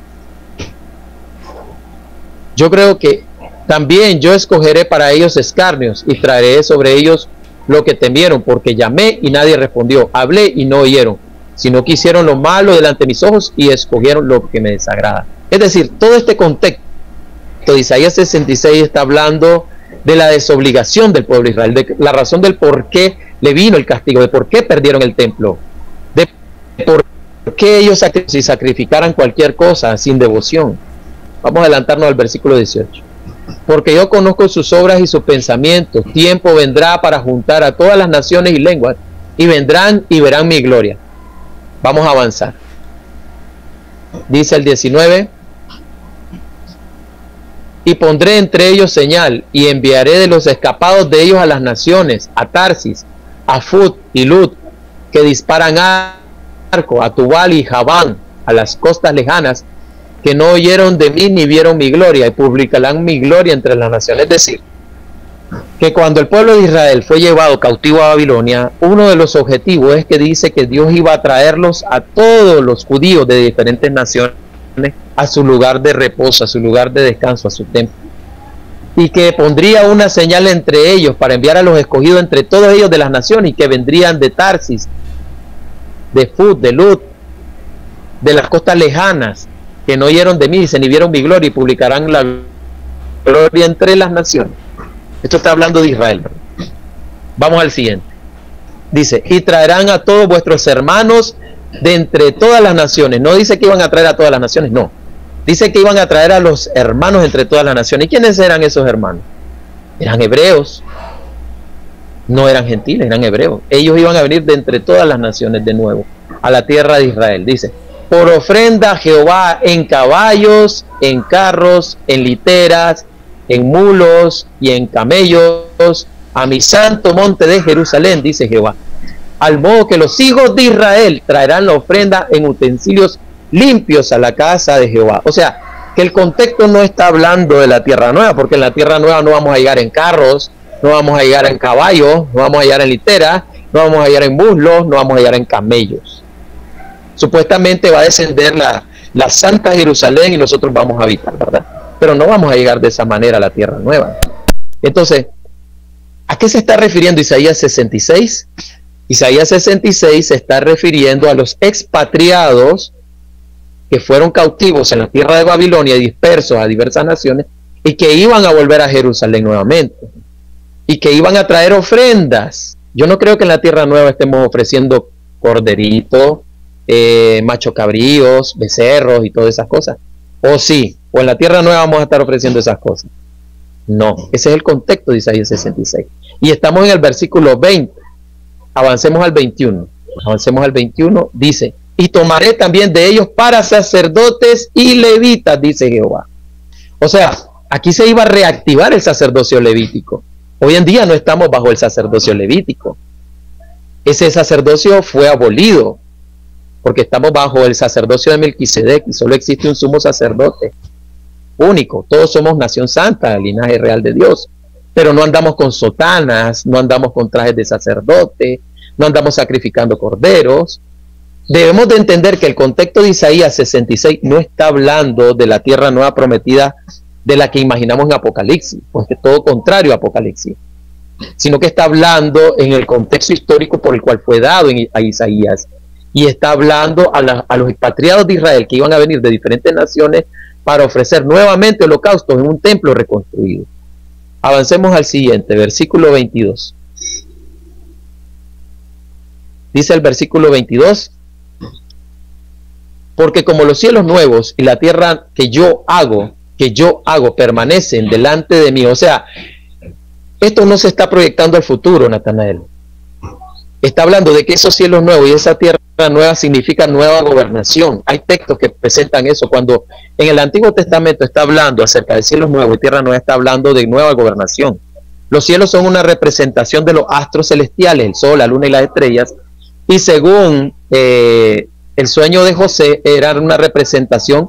Yo creo que también yo escogeré para ellos escarnios y traeré sobre ellos lo que temieron, porque llamé y nadie respondió, hablé y no oyeron, sino que hicieron lo malo delante de mis ojos y escogieron lo que me desagrada. Es decir, todo este contexto de Isaías 66 está hablando de la desobligación del pueblo de Israel, de la razón del por qué le vino el castigo, de por qué perdieron el templo, de por qué ellos sacrificaran cualquier cosa sin devoción. Vamos a adelantarnos al versículo 18. Porque yo conozco sus obras y sus pensamientos. Tiempo vendrá para juntar a todas las naciones y lenguas, y vendrán y verán mi gloria. Vamos a avanzar. Dice el 19: y pondré entre ellos señal, y enviaré de los escapados de ellos a las naciones, a Tarsis, a Fut y Lut, que disparan arco, a Tubal y Javán, a las costas lejanas, que no oyeron de mí ni vieron mi gloria, y publicarán mi gloria entre las naciones. Es decir, que cuando el pueblo de Israel fue llevado cautivo a Babilonia, uno de los objetivos es que dice que Dios iba a traerlos a todos los judíos de diferentes naciones a su lugar de reposo, a su lugar de descanso, a su templo, y que pondría una señal entre ellos para enviar a los escogidos entre todos ellos de las naciones, y que vendrían de Tarsis, de Fut, de Lut, de las costas lejanas, que no oyeron de mí ni vieron mi gloria, y publicarán la gloria entre las naciones. Esto está hablando de Israel, ¿verdad? Vamos al siguiente. Dice, y traerán a todos vuestros hermanos de entre todas las naciones. No dice que iban a traer a todas las naciones, no. Dice que iban a traer a los hermanos entre todas las naciones. ¿Y quiénes eran esos hermanos? Eran hebreos. No eran gentiles, eran hebreos. Ellos iban a venir de entre todas las naciones de nuevo a la tierra de Israel. Dice, por ofrenda a Jehová en caballos, en carros, en literas, en mulos y en camellos, a mi santo monte de Jerusalén, dice Jehová. Al modo que los hijos de Israel traerán la ofrenda en utensilios limpios a la casa de Jehová. O sea, que el contexto no está hablando de la tierra nueva, porque en la tierra nueva no vamos a llegar en carros, no vamos a llegar en caballos, no vamos a llegar en literas, no vamos a llegar en muslos, no vamos a llegar en camellos. Supuestamente va a descender la Santa Jerusalén y nosotros vamos a habitar, ¿verdad? Pero no vamos a llegar de esa manera a la tierra nueva. Entonces, ¿a qué se está refiriendo Isaías 66? Isaías 66 se está refiriendo a los expatriados que fueron cautivos en la tierra de Babilonia y dispersos a diversas naciones y que iban a volver a Jerusalén nuevamente y que iban a traer ofrendas. Yo no creo que en la tierra nueva estemos ofreciendo corderitos, macho cabríos, becerros y todas esas cosas. O sí, o en la tierra nueva vamos a estar ofreciendo esas cosas. No, ese es el contexto de Isaías 66. Y estamos en el versículo 20. Avancemos al 21. Avancemos al 21. Dice, y tomaré también de ellos para sacerdotes y levitas, dice Jehová. O sea, aquí se iba a reactivar el sacerdocio levítico. Hoy en día no estamos bajo el sacerdocio levítico. Ese sacerdocio fue abolido, porque estamos bajo el sacerdocio de Melquisedec y solo existe un sumo sacerdote único. Todos somos nación santa, linaje real de Dios, pero no andamos con sotanas, no andamos con trajes de sacerdote, no andamos sacrificando corderos. Debemos de entender que el contexto de Isaías 66 no está hablando de la tierra nueva prometida de la que imaginamos en Apocalipsis, porque todo contrario a Apocalipsis, sino que está hablando en el contexto histórico por el cual fue dado a Isaías, y está hablando a los expatriados de Israel que iban a venir de diferentes naciones para ofrecer nuevamente holocaustos en un templo reconstruido. Avancemos al siguiente, versículo 22. Dice el versículo 22, porque como los cielos nuevos y la tierra que yo hago permanecen delante de mí. O sea, esto no se está proyectando al futuro, Natanael. Está hablando de que esos cielos nuevos y esa tierra nueva significa nueva gobernación. Hay textos que presentan eso. Cuando en el Antiguo Testamento está hablando acerca de cielos nuevos y tierra nueva, está hablando de nueva gobernación. Los cielos son una representación de los astros celestiales, el sol, la luna y las estrellas, y según el sueño de José, era una representación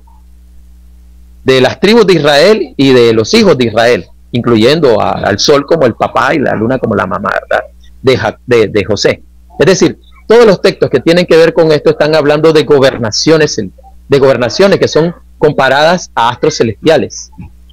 de las tribus de Israel y de los hijos de Israel, incluyendo al sol como el papá y la luna como la mamá, ¿verdad? De José. Es decir, todos los textos que tienen que ver con esto están hablando de gobernaciones que son comparadas a astros celestiales.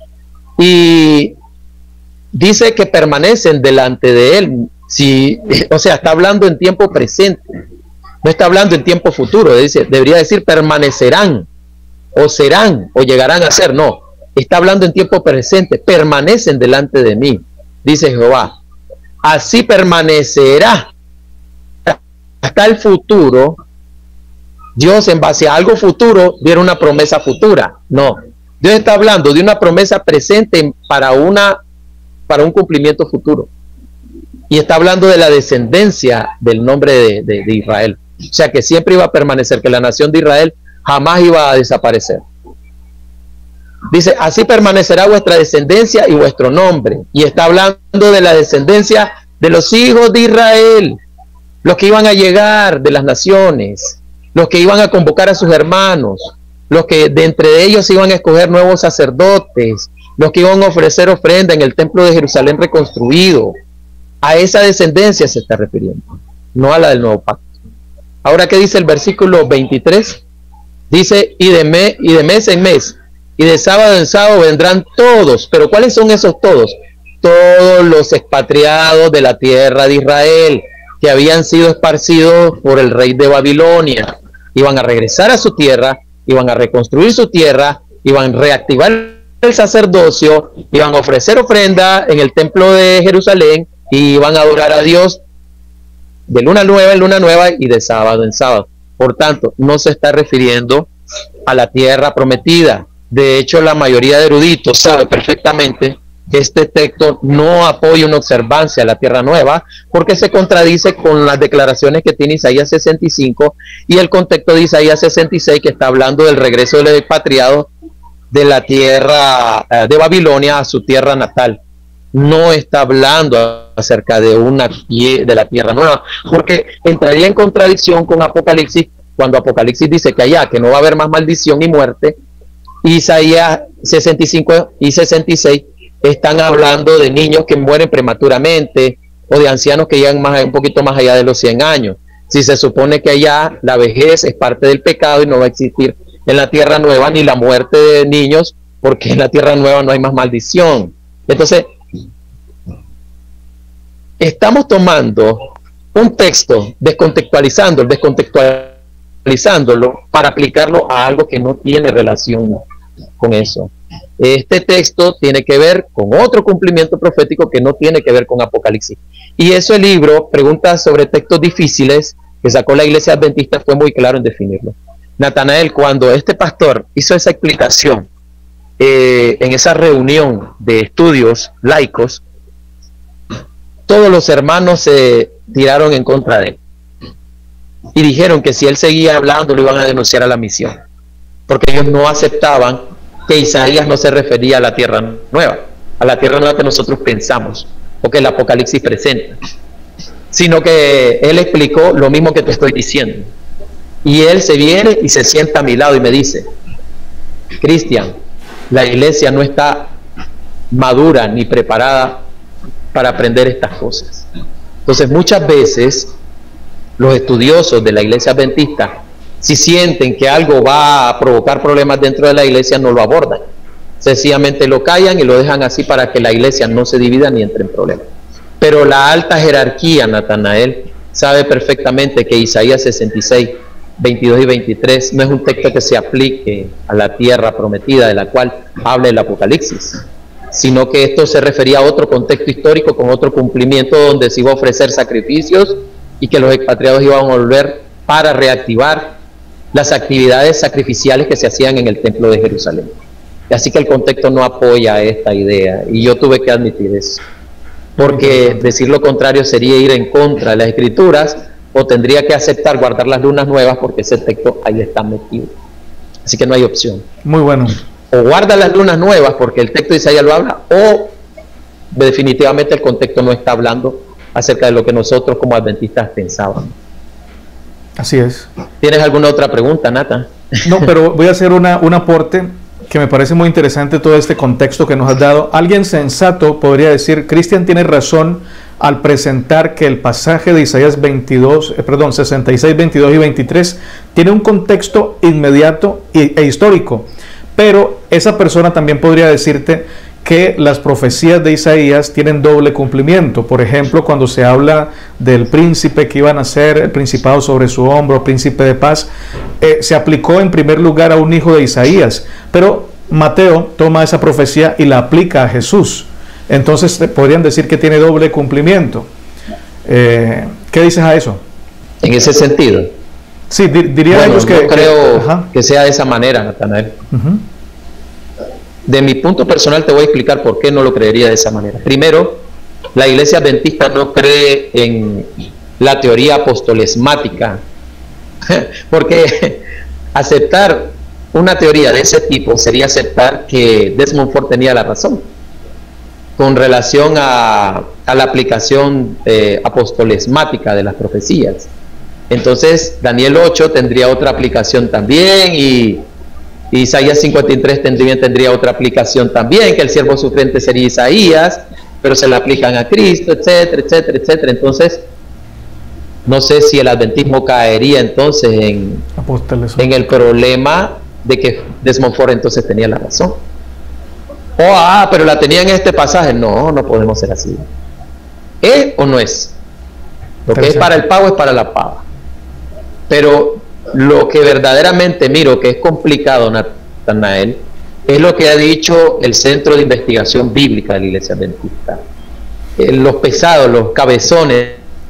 Y dice que permanecen delante de él. O sea, está hablando en tiempo presente, no está hablando en tiempo futuro. Debería decir permanecerán, o serán, o llegarán a ser. No, está hablando en tiempo presente. Permanecen delante de mí, dice Jehová. Así permanecerá hasta el futuro. Dios, en base a algo futuro, diera una promesa futura. No, Dios está hablando de una promesa presente para un cumplimiento futuro. Y está hablando de la descendencia del nombre de Israel. O sea, que siempre iba a permanecer, que la nación de Israel jamás iba a desaparecer. Dice, así permanecerá vuestra descendencia y vuestro nombre. Y está hablando de la descendencia de los hijos de Israel, los que iban a llegar de las naciones, los que iban a convocar a sus hermanos, los que de entre ellos iban a escoger nuevos sacerdotes, los que iban a ofrecer ofrenda en el templo de Jerusalén reconstruido. A esa descendencia se está refiriendo, no a la del nuevo pacto. Ahora, ¿qué dice el versículo 23? Dice, y de mes en mes, y de sábado en sábado vendrán todos. ¿Pero cuáles son esos todos? Todos los expatriados de la tierra de Israel, que habían sido esparcidos por el rey de Babilonia. Iban a regresar a su tierra, iban a reconstruir su tierra, iban a reactivar el sacerdocio, iban a ofrecer ofrenda en el templo de Jerusalén, y iban a adorar a Dios de luna nueva en luna nueva y de sábado en sábado. Por tanto, no se está refiriendo a la tierra prometida. De hecho, la mayoría de eruditos sabe perfectamente que este texto no apoya una observancia a la tierra nueva, porque se contradice con las declaraciones que tiene Isaías 65 y el contexto de Isaías 66, que está hablando del regreso del expatriado de la tierra de Babilonia a su tierra natal. No está hablando acerca de la tierra nueva, porque entraría en contradicción con Apocalipsis, cuando Apocalipsis dice que allá, que no va a haber más maldición y muerte. Isaías 65 y 66 están hablando de niños que mueren prematuramente o de ancianos que llegan un poquito más allá de los 100 años. Si se supone que allá la vejez es parte del pecado y no va a existir en la tierra nueva ni la muerte de niños, porque en la tierra nueva no hay más maldición. Entonces, estamos tomando un texto, descontextualizándolo para aplicarlo a algo que no tiene relación con eso. Este texto tiene que ver con otro cumplimiento profético que no tiene que ver con Apocalipsis. Y eso el libro, Preguntas sobre textos difíciles, que sacó la Iglesia Adventista, fue muy claro en definirlo. Natanael, cuando este pastor hizo esa explicación en esa reunión de estudios laicos, todos los hermanos se tiraron en contra de él y dijeron que si él seguía hablando lo iban a denunciar a la misión, porque ellos no aceptaban que Isaías no se refería a la tierra nueva que nosotros pensamos o que el Apocalipsis presenta, sino que él explicó lo mismo que te estoy diciendo. Y él se viene y se sienta a mi lado y me dice: Cristian, la iglesia no está madura ni preparada para aprender estas cosas. Entonces, muchas veces los estudiosos de la iglesia adventista, si sienten que algo va a provocar problemas dentro de la iglesia, no lo abordan. Sencillamente lo callan y lo dejan así para que la iglesia no se divida ni entre en problemas. Pero la alta jerarquía, Natanael, sabe perfectamente que Isaías 66, 22 y 23 no es un texto que se aplique a la tierra prometida de la cual habla el Apocalipsis, sino que esto se refería a otro contexto histórico con otro cumplimiento donde se iba a ofrecer sacrificios y que los expatriados iban a volver para reactivar las actividades sacrificiales que se hacían en el templo de Jerusalén. Así que el contexto no apoya esta idea y yo tuve que admitir eso, porque decir lo contrario sería ir en contra de las escrituras, o tendría que aceptar guardar las lunas nuevas porque ese texto ahí está metido. Así que no hay opción. Muy bueno. O guarda las lunas nuevas porque el texto de Isaías lo habla, o definitivamente el contexto no está hablando acerca de lo que nosotros como adventistas pensábamos. Así es. ¿Tienes alguna otra pregunta, Nata? No, pero voy a hacer un aporte que me parece muy interesante, todo este contexto que nos has dado. Alguien sensato podría decir: Cristian tiene razón al presentar que el pasaje de Isaías 66, 22 y 23 tiene un contexto inmediato e histórico, pero esa persona también podría decirte que las profecías de Isaías tienen doble cumplimiento. Por ejemplo, cuando se habla del príncipe que iba a nacer, el principado sobre su hombro, príncipe de paz, se aplicó en primer lugar a un hijo de Isaías, pero Mateo toma esa profecía y la aplica a Jesús. Entonces podrían decir que tiene doble cumplimiento. ¿Qué dices a eso? En ese sentido. Sí, diría ellos que... No creo que sea de esa manera, Natanael. De mi punto personal te voy a explicar por qué no lo creería de esa manera. Primero, la iglesia adventista no cree en la teoría apostolesmática, porque aceptar una teoría de ese tipo sería aceptar que Desmond Ford tenía la razón con relación a la aplicación apostolesmática de las profecías. Entonces Daniel 8 tendría otra aplicación también, y Isaías 53 tendría otra aplicación también, que el siervo sufriente sería Isaías, pero se le aplican a Cristo, etcétera, etcétera, etcétera. Entonces no sé si el adventismo caería entonces en el problema de que Desmond Ford entonces tenía la razón. Pero la tenía en este pasaje. No, no podemos ser así. ¿Es o no es? Lo que es para el pago es para la paga. Pero lo que verdaderamente miro que es complicado, Natanael, es lo que ha dicho el Centro de Investigación Bíblica de la Iglesia Adventista. Los pesados, los cabezones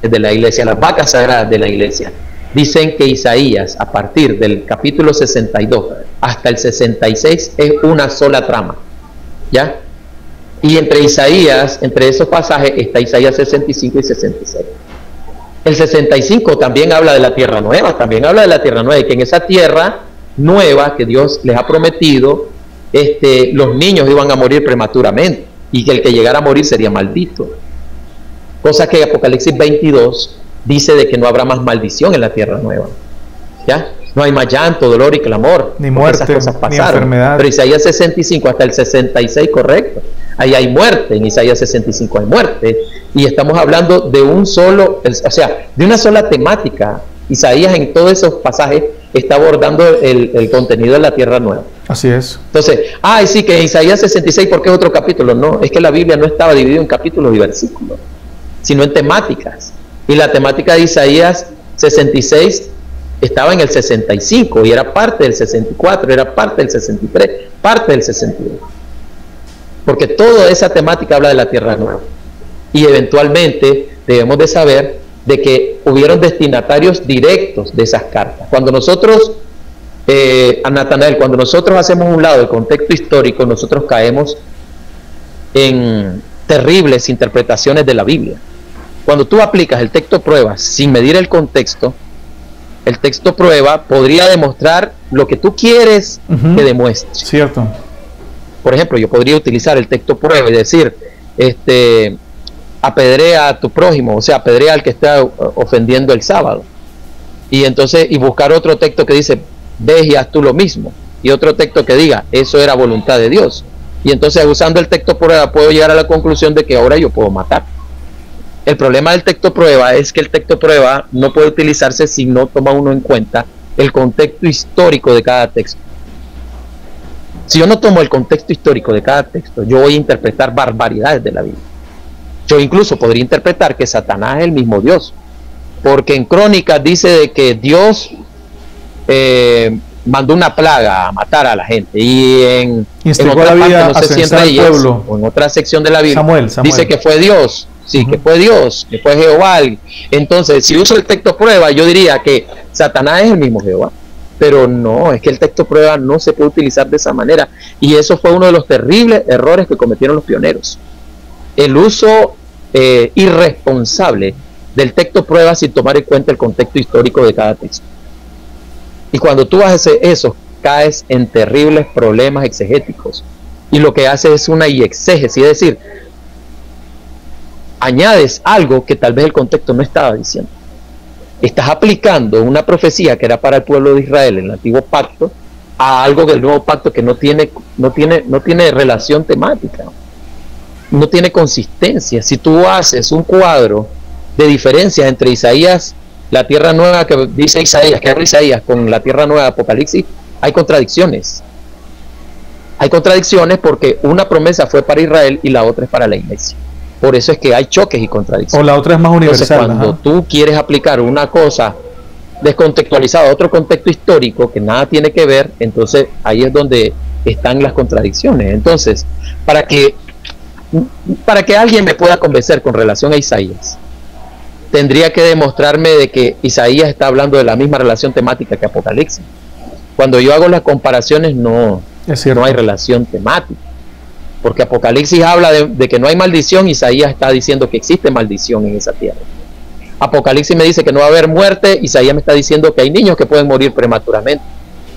de la iglesia, las vacas sagradas de la iglesia, dicen que Isaías, a partir del capítulo 62 hasta el 66, es una sola trama, ¿ya? Y entre Isaías, entre esos pasajes, está Isaías 65 y 66. El 65 también habla de la tierra nueva, y que en esa tierra nueva que Dios les ha prometido, los niños iban a morir prematuramente, y que el que llegara a morir sería maldito. Cosa que Apocalipsis 22 dice de que no habrá más maldición en la tierra nueva, ¿ya? No hay más llanto, dolor y clamor, ni muerte, esas cosas pasaron, ni enfermedad. Pero Isaías 65 hasta el 66, correcto, ahí hay muerte, en Isaías 65 hay muerte, y estamos hablando de un solo, o sea, de una sola temática. Isaías en todos esos pasajes está abordando el contenido de la tierra nueva. Así es. Entonces, sí, que Isaías 66, ¿por qué es otro capítulo? No, es que la Biblia no estaba dividida en capítulos y versículos, sino en temáticas. Y la temática de Isaías 66 estaba en el 65 y era parte del 64, era parte del 63, parte del 62. Porque toda esa temática habla de la tierra nueva. Y eventualmente debemos de saber de que hubieron destinatarios directos de esas cartas. Cuando nosotros, a Natanael, cuando nosotros hacemos un lado el contexto histórico, nosotros caemos en terribles interpretaciones de la Biblia. Cuando tú aplicas el texto prueba sin medir el texto prueba podría demostrar lo que tú quieres que demuestre. Cierto. Por ejemplo, yo podría utilizar el texto prueba y decir, apedrea a tu prójimo, o sea, apedrea al que está ofendiendo el sábado. Y entonces, y buscar otro texto que dice, ve y haz tú lo mismo. Y otro texto que diga, eso era voluntad de Dios. Y entonces, usando el texto prueba, puedo llegar a la conclusión de que ahora yo puedo matar. El problema del texto prueba es que el texto prueba no puede utilizarse si no toma uno en cuenta el contexto histórico de cada texto. Si yo no tomo el contexto histórico de cada texto, yo voy a interpretar barbaridades de la Biblia. Yo incluso podría interpretar que Satanás es el mismo Dios, porque en Crónicas dice de que Dios mandó una plaga a matar a la gente, y en otra parte, no sé si en Reyes o en otra sección de la Biblia, Samuel. Dice que fue Dios. Sí, que fue Dios, que fue Jehová. Entonces, si uso el texto prueba, yo diría que Satanás es el mismo Jehová. Pero no, es que el texto prueba no se puede utilizar de esa manera. Y eso fue uno de los terribles errores que cometieron los pioneros. El uso irresponsable del texto prueba sin tomar en cuenta el contexto histórico de cada texto. Y cuando tú haces eso, caes en terribles problemas exegéticos. Y lo que haces es una exégesis, es decir, añades algo que tal vez el contexto no estaba diciendo. Estás aplicando una profecía que era para el pueblo de Israel en el antiguo pacto a algo del nuevo pacto que no tiene relación temática, no tiene consistencia. Si tú haces un cuadro de diferencias entre Isaías, la tierra nueva que dice Isaías, que habla Isaías, con la tierra nueva de Apocalipsis, hay contradicciones. Hay contradicciones porque una promesa fue para Israel y la otra es para la iglesia. Por eso es que hay choques y contradicciones. O la otra es más universal. Entonces, cuando tú quieres aplicar una cosa descontextualizada a otro contexto histórico que nada tiene que ver, entonces ahí es donde están las contradicciones. Entonces, para que alguien me pueda convencer con relación a Isaías, tendría que demostrarme de que Isaías está hablando de la misma relación temática que Apocalipsis. Cuando yo hago las comparaciones, no hay relación temática. Porque Apocalipsis habla de que no hay maldición, Isaías está diciendo que existe maldición en esa tierra. Apocalipsis me dice que no va a haber muerte, Isaías me está diciendo que hay niños que pueden morir prematuramente,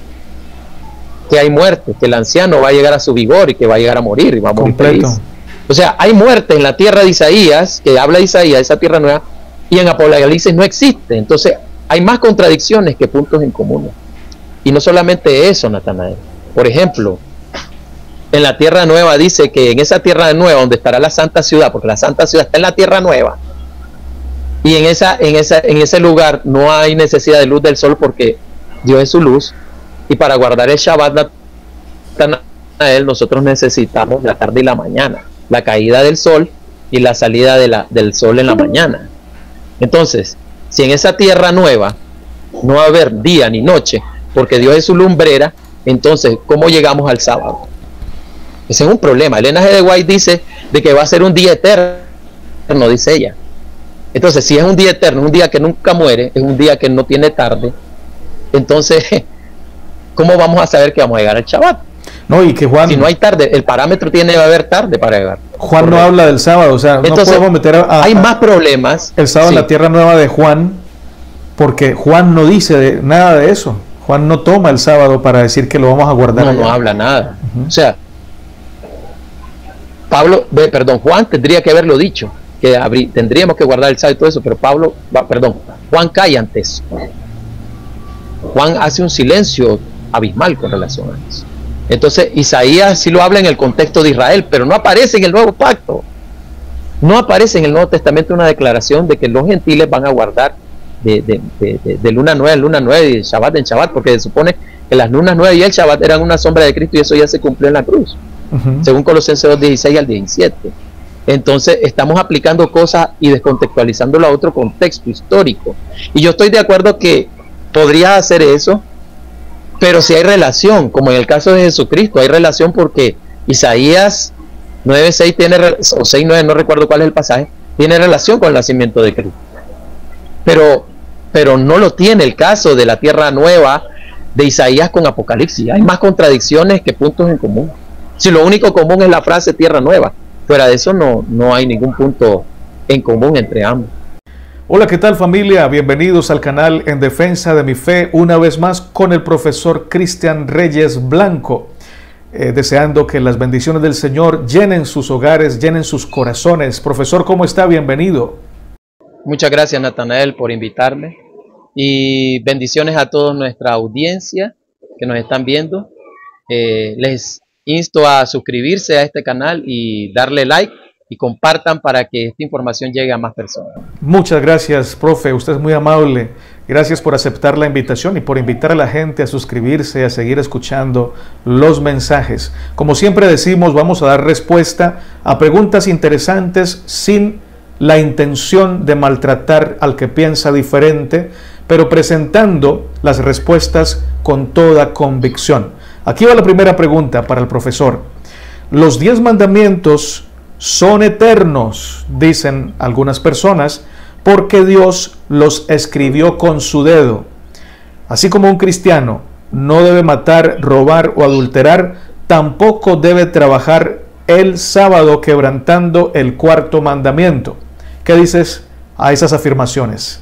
que hay muerte, que el anciano va a llegar a su vigor y que va a llegar a morir y va a morir feliz. O sea, hay muerte en la tierra de Isaías, que habla de Isaías, esa tierra nueva, y en Apocalipsis no existe. Entonces hay más contradicciones que puntos en común. Y no solamente eso, Natanael. Por ejemplo, en la tierra nueva dice que en esa tierra nueva donde estará la santa ciudad, porque la santa ciudad está en la tierra nueva, y en ese lugar no hay necesidad de luz del sol porque Dios es su luz, y para guardar el Shabbat nosotros necesitamos la tarde y la mañana, la caída del sol y la salida del sol en la mañana. Entonces, si en esa tierra nueva no va a haber día ni noche porque Dios es su lumbrera, entonces ¿cómo llegamos al sábado? Ese es un problema. Elena G. de White dice de que va a ser un día eterno, dice ella. Entonces, si es un día eterno, un día que nunca muere, es un día que no tiene tarde, entonces, ¿cómo vamos a saber que vamos a llegar al Shabbat? No, y que Juan... Si no hay tarde, el parámetro tiene que haber tarde para llegar. Juan Correcto. no habla del sábado, o sea, Entonces, no podemos meter hay más problemas. el sábado Sí. en la tierra nueva de Juan, porque Juan no dice nada de eso. Juan no toma el sábado para decir que lo vamos a guardar. No, allá. no habla nada. O sea, Juan tendría que haberlo dicho, que tendríamos que guardar el sábado y todo eso, pero Juan calla ante eso. Juan hace un silencio abismal con relación a eso. Entonces, Isaías sí lo habla en el contexto de Israel, pero no aparece en el Nuevo Pacto. No aparece en el Nuevo Testamento una declaración de que los gentiles van a guardar de luna nueva en luna nueva y de Shabbat en Shabbat, porque se supone que las lunas nuevas y el Shabbat eran una sombra de Cristo y eso ya se cumplió en la cruz, según Colosenses 2:16 al 17. Entonces estamos aplicando cosas y descontextualizándolo a otro contexto histórico. Y yo estoy de acuerdo que podría hacer eso, pero si hay relación, como en el caso de Jesucristo, hay relación porque Isaías 9:6 tiene, o 6:9, no recuerdo cuál es el pasaje, tiene relación con el nacimiento de Cristo. Pero no lo tiene el caso de la tierra nueva de Isaías con Apocalipsis. Hay más contradicciones que puntos en común. Si lo único común es la frase tierra nueva, fuera de eso no hay ningún punto en común entre ambos. Hola, ¿qué tal familia? Bienvenidos al canal En Defensa de mi Fe, una vez más con el profesor Cristian Reyes Blanco, deseando que las bendiciones del Señor llenen sus hogares, llenen sus corazones. Profesor, ¿cómo está? Bienvenido. Muchas gracias, Natanael, por invitarme y bendiciones a toda nuestra audiencia que nos están viendo. Les insto a suscribirse a este canal y darle like y compartan para que esta información llegue a más personas. Muchas gracias, profe. Usted es muy amable. Gracias por aceptar la invitación y por invitar a la gente a suscribirse y a seguir escuchando los mensajes. Como siempre decimos, vamos a dar respuesta a preguntas interesantes sin la intención de maltratar al que piensa diferente, pero presentando las respuestas con toda convicción. Aquí va la primera pregunta para el profesor. Los 10 mandamientos son eternos, dicen algunas personas, porque Dios los escribió con su dedo. Así como un cristiano no debe matar, robar o adulterar, tampoco debe trabajar el sábado quebrantando el cuarto mandamiento. ¿Qué dices a esas afirmaciones?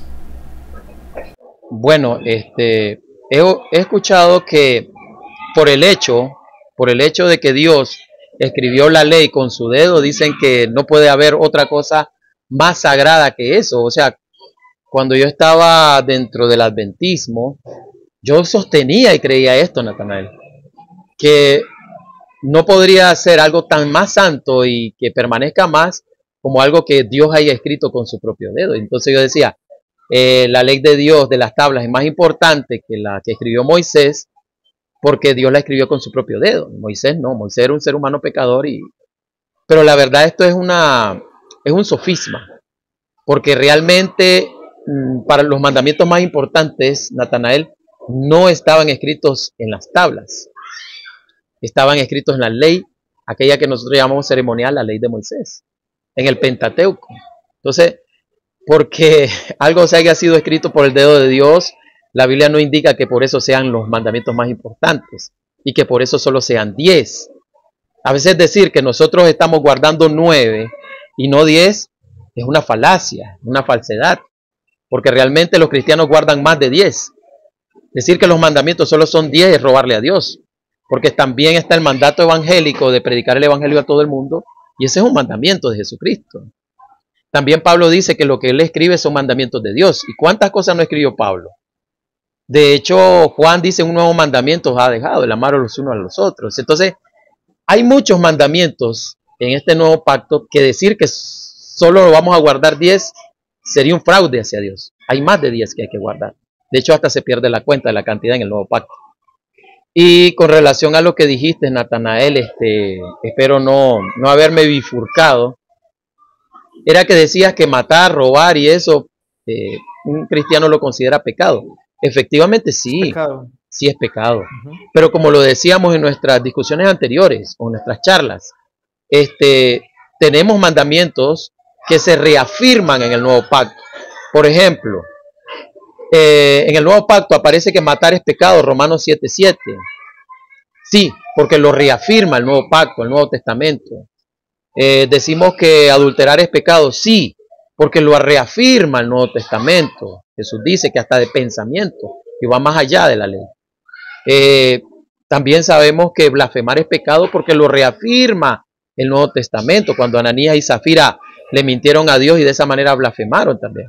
Bueno, he escuchado que por el hecho de que Dios escribió la ley con su dedo, dicen que no puede haber otra cosa más sagrada que eso. O sea, cuando yo estaba dentro del adventismo, yo sostenía y creía esto, Natanael, que no podría ser algo tan más santo y que permanezca más como algo que Dios haya escrito con su propio dedo. Entonces yo decía, la ley de Dios de las tablas es más importante que la que escribió Moisés, porque Dios la escribió con su propio dedo. Moisés no, Moisés era un ser humano pecador. Pero la verdad esto es un sofisma, porque realmente para los mandamientos más importantes, Natanael, no estaban escritos en las tablas, estaban escritos en la ley, aquella que nosotros llamamos ceremonial, la ley de Moisés, en el Pentateuco. Entonces, porque algo se haya sido escrito por el dedo de Dios, la Biblia no indica que por eso sean los mandamientos más importantes y que por eso solo sean 10. A veces decir que nosotros estamos guardando 9 y no 10 es una falacia, una falsedad, porque realmente los cristianos guardan más de 10. Decir que los mandamientos solo son 10 es robarle a Dios, porque también está el mandato evangélico de predicar el evangelio a todo el mundo y ese es un mandamiento de Jesucristo. También Pablo dice que lo que él escribe son mandamientos de Dios. ¿Y cuántas cosas no escribió Pablo? De hecho, Juan dice un nuevo mandamiento os ha dejado, el amar los unos a los otros. Entonces, hay muchos mandamientos en este nuevo pacto que decir que solo vamos a guardar 10 sería un fraude hacia Dios. Hay más de 10 que hay que guardar. De hecho, hasta se pierde la cuenta de la cantidad en el nuevo pacto. Y con relación a lo que dijiste, Natanael, espero no haberme bifurcado. Era que decías que matar, robar y eso, un cristiano lo considera pecado. Efectivamente sí, sí es pecado. Pero como lo decíamos en nuestras discusiones anteriores o en nuestras charlas, tenemos mandamientos que se reafirman en el nuevo pacto. Por ejemplo, en el Nuevo Pacto aparece que matar es pecado, Romanos 7:7. Sí, porque lo reafirma el Nuevo Pacto, el Nuevo Testamento. Decimos que adulterar es pecado, sí, porque lo reafirma el Nuevo Testamento. Jesús dice que hasta de pensamiento, y va más allá de la ley. También sabemos que blasfemar es pecado porque lo reafirma el Nuevo Testamento, cuando Ananías y Zafira le mintieron a Dios y de esa manera blasfemaron también.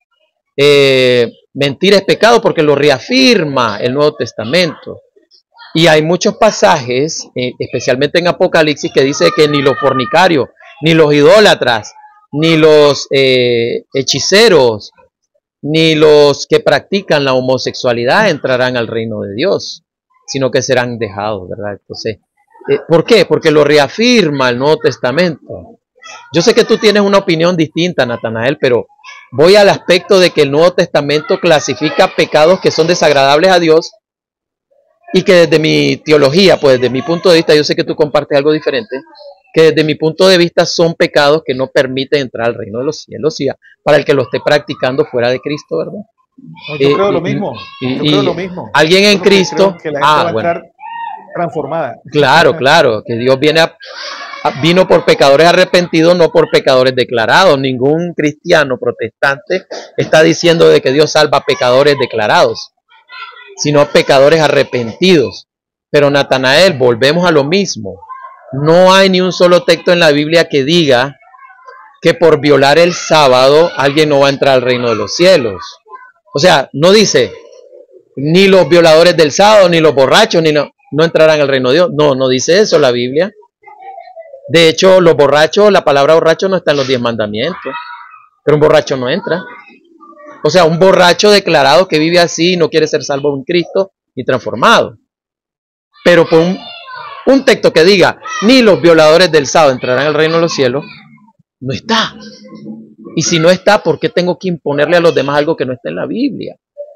Mentir es pecado porque lo reafirma el Nuevo Testamento. Y hay muchos pasajes, especialmente en Apocalipsis, que dice que ni los fornicarios, ni los idólatras, ni los hechiceros, ni los que practican la homosexualidad entrarán al reino de Dios, sino que serán dejados, ¿verdad? Entonces, ¿por qué? Porque lo reafirma el Nuevo Testamento. Yo sé que tú tienes una opinión distinta, Natanael, pero voy al aspecto de que el Nuevo Testamento clasifica pecados que son desagradables a Dios y que desde mi teología, pues desde mi punto de vista, yo sé que tú compartes algo diferente, que desde mi punto de vista son pecados que no permiten entrar al reino de los cielos, para el que lo esté practicando fuera de Cristo, ¿verdad? No, yo creo lo mismo. Yo creo lo mismo. Alguien en Cristo, que la gente va a estar transformada. Claro, claro, que Dios vino por pecadores arrepentidos, no por pecadores declarados. Ningún cristiano protestante está diciendo de que Dios salva a pecadores declarados, sino a pecadores arrepentidos. Pero Natanael, volvemos a lo mismo. No hay ni un solo texto en la Biblia que diga que por violar el sábado alguien no va a entrar al reino de los cielos. O sea, no dice ni los violadores del sábado, ni los borrachos, no entrarán al reino de Dios. No, no dice eso la Biblia. De hecho, los borrachos, la palabra borracho no está en los 10 mandamientos, pero un borracho no entra. O sea, un borracho declarado que vive así no quiere ser salvo en Cristo ni transformado. Pero por un texto que diga, ni los violadores del sábado entrarán al reino de los cielos, no está. Y si no está, ¿por qué tengo que imponerle a los demás algo que no está en la Biblia?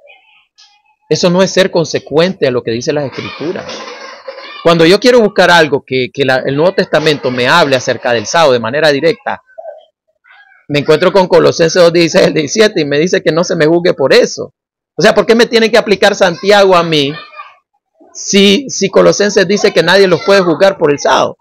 Eso no es ser consecuente a lo que dice las Escrituras. Cuando yo quiero buscar algo que el Nuevo Testamento me hable acerca del sábado de manera directa, me encuentro con Colosenses 2:16 al 17 y me dice que no se me juzgue por eso. O sea, ¿por qué me tiene que aplicar Santiago a mí si Colosenses dice que nadie los puede juzgar por el sábado?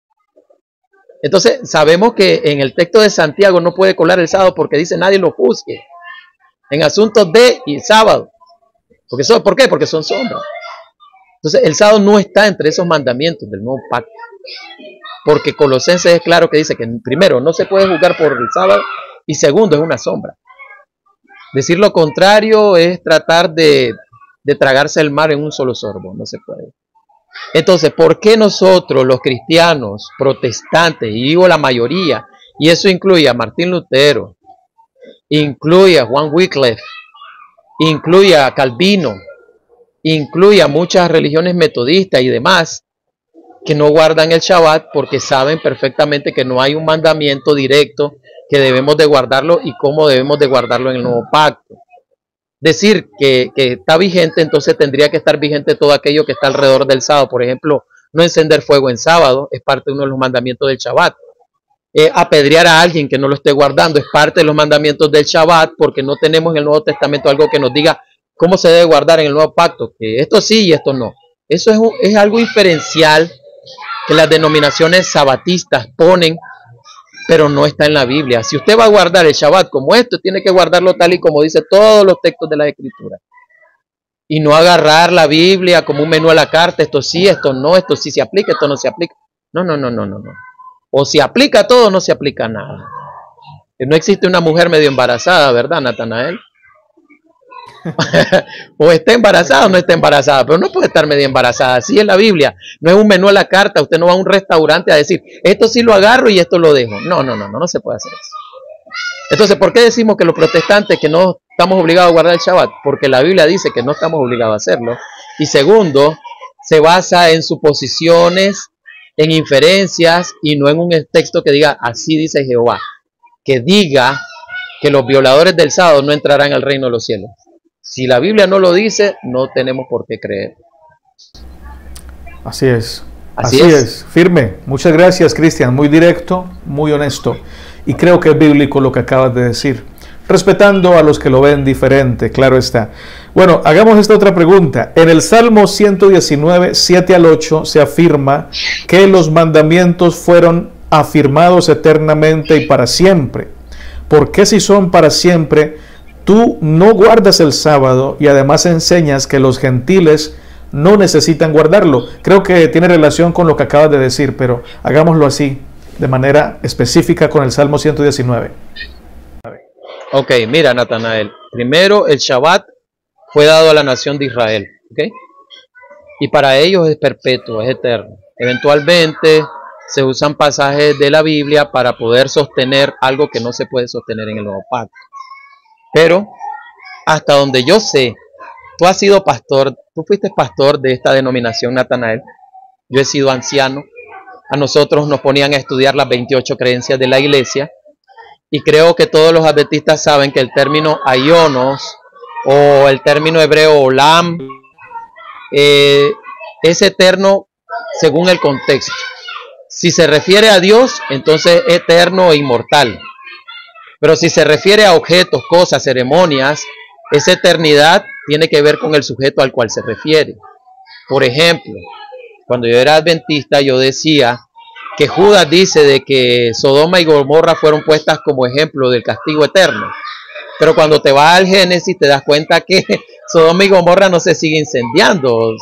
Entonces, sabemos que en el texto de Santiago no puede colar el sábado porque dice nadie lo juzgue en asuntos de y sábado. ¿Por qué? Porque son sombras. Entonces, el sábado no está entre esos mandamientos del nuevo pacto. Porque Colosenses es claro que dice que primero no se puede juzgar por el sábado y segundo es una sombra. Decir lo contrario es tratar de tragarse el mar en un solo sorbo. No se puede. Entonces, ¿por qué nosotros los cristianos protestantes, y digo la mayoría, y eso incluye a Martín Lutero, incluye a Juan Wycliffe, incluye a Calvino, incluye a muchas religiones metodistas y demás, que no guardan el Shabbat porque saben perfectamente que no hay un mandamiento directo que debemos de guardarlo y cómo debemos de guardarlo en el nuevo pacto? Decir que está vigente, entonces tendría que estar vigente todo aquello que está alrededor del sábado. Por ejemplo, no encender fuego en sábado es parte de uno de los mandamientos del Shabbat. Apedrear a alguien que no lo esté guardando es parte de los mandamientos del Shabbat, porque no tenemos en el Nuevo Testamento algo que nos diga cómo se debe guardar en el nuevo pacto, que esto sí y esto no. Eso es algo inferencial que las denominaciones sabatistas ponen, pero no está en la Biblia. Si usted va a guardar el Shabbat como esto, tiene que guardarlo tal y como dice todos los textos de la Escritura. Y no agarrar la Biblia como un menú a la carta, esto sí, esto no, esto sí se aplica, esto no se aplica. No. O se aplica todo o no se aplica nada. No existe una mujer medio embarazada, ¿verdad, Natanael? O está embarazada o no está embarazada, pero no puede estar medio embarazada. Así es la Biblia, no es un menú a la carta. Usted no va a un restaurante a decir esto sí lo agarro y esto lo dejo. No se puede hacer eso. Entonces, ¿por qué decimos que los protestantes que no estamos obligados a guardar el Shabbat? Porque la Biblia dice que no estamos obligados a hacerlo. Y segundo, se basa en suposiciones, en inferencias y no en un texto que diga así dice Jehová, que diga que los violadores del sábado no entrarán al reino de los cielos. Si la Biblia no lo dice, no tenemos por qué creer. Así es. Así es. Firme. Muchas gracias, Cristian. Muy directo, muy honesto. Y creo que es bíblico lo que acabas de decir. respetando a los que lo ven diferente, claro está. Bueno, hagamos esta otra pregunta. En el Salmo 119, 7 al 8, se afirma que los mandamientos fueron afirmados eternamente y para siempre. ¿Por qué si son para siempre, tú no guardas el sábado y además enseñas que los gentiles no necesitan guardarlo? Creo que tiene relación con lo que acabas de decir, pero hagámoslo así, de manera específica con el Salmo 119. Ok, mira, Natanael. Primero, el Shabbat fue dado a la nación de Israel, ¿ok? Y para ellos es perpetuo, es eterno. Eventualmente se usan pasajes de la Biblia para poder sostener algo que no se puede sostener en el Nuevo Pacto. Pero, hasta donde yo sé, tú has sido pastor, tú fuiste pastor de esta denominación, Natanael. Yo he sido anciano. A nosotros nos ponían a estudiar las 28 creencias de la iglesia. Y creo que todos los adventistas saben que el término aionos o el término hebreo olam es eterno según el contexto. Si se refiere a Dios, entonces eterno e inmortal. Pero si se refiere a objetos, cosas, ceremonias, esa eternidad tiene que ver con el sujeto al cual se refiere. Por ejemplo, cuando yo era adventista, yo decía que Judas dice de que Sodoma y Gomorra fueron puestas como ejemplo del castigo eterno. Pero cuando te vas al Génesis te das cuenta que Sodoma y Gomorra no se sigue incendiando.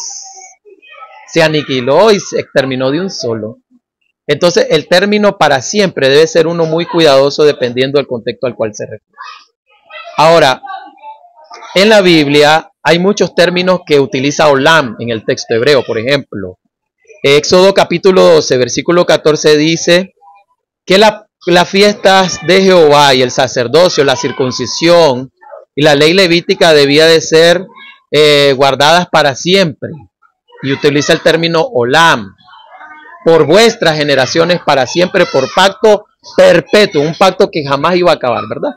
Se aniquiló y se exterminó de un solo. Entonces el término para siempre debe ser uno muy cuidadoso dependiendo del contexto al cual se refiere. Ahora, en la Biblia hay muchos términos que utiliza olam en el texto hebreo. Por ejemplo, Éxodo capítulo 12, versículo 14 dice que las fiestas de Jehová y el sacerdocio, la circuncisión y la ley levítica debía de ser guardadas para siempre. Y utiliza el término olam, por vuestras generaciones para siempre, por pacto perpetuo, un pacto que jamás iba a acabar, ¿verdad?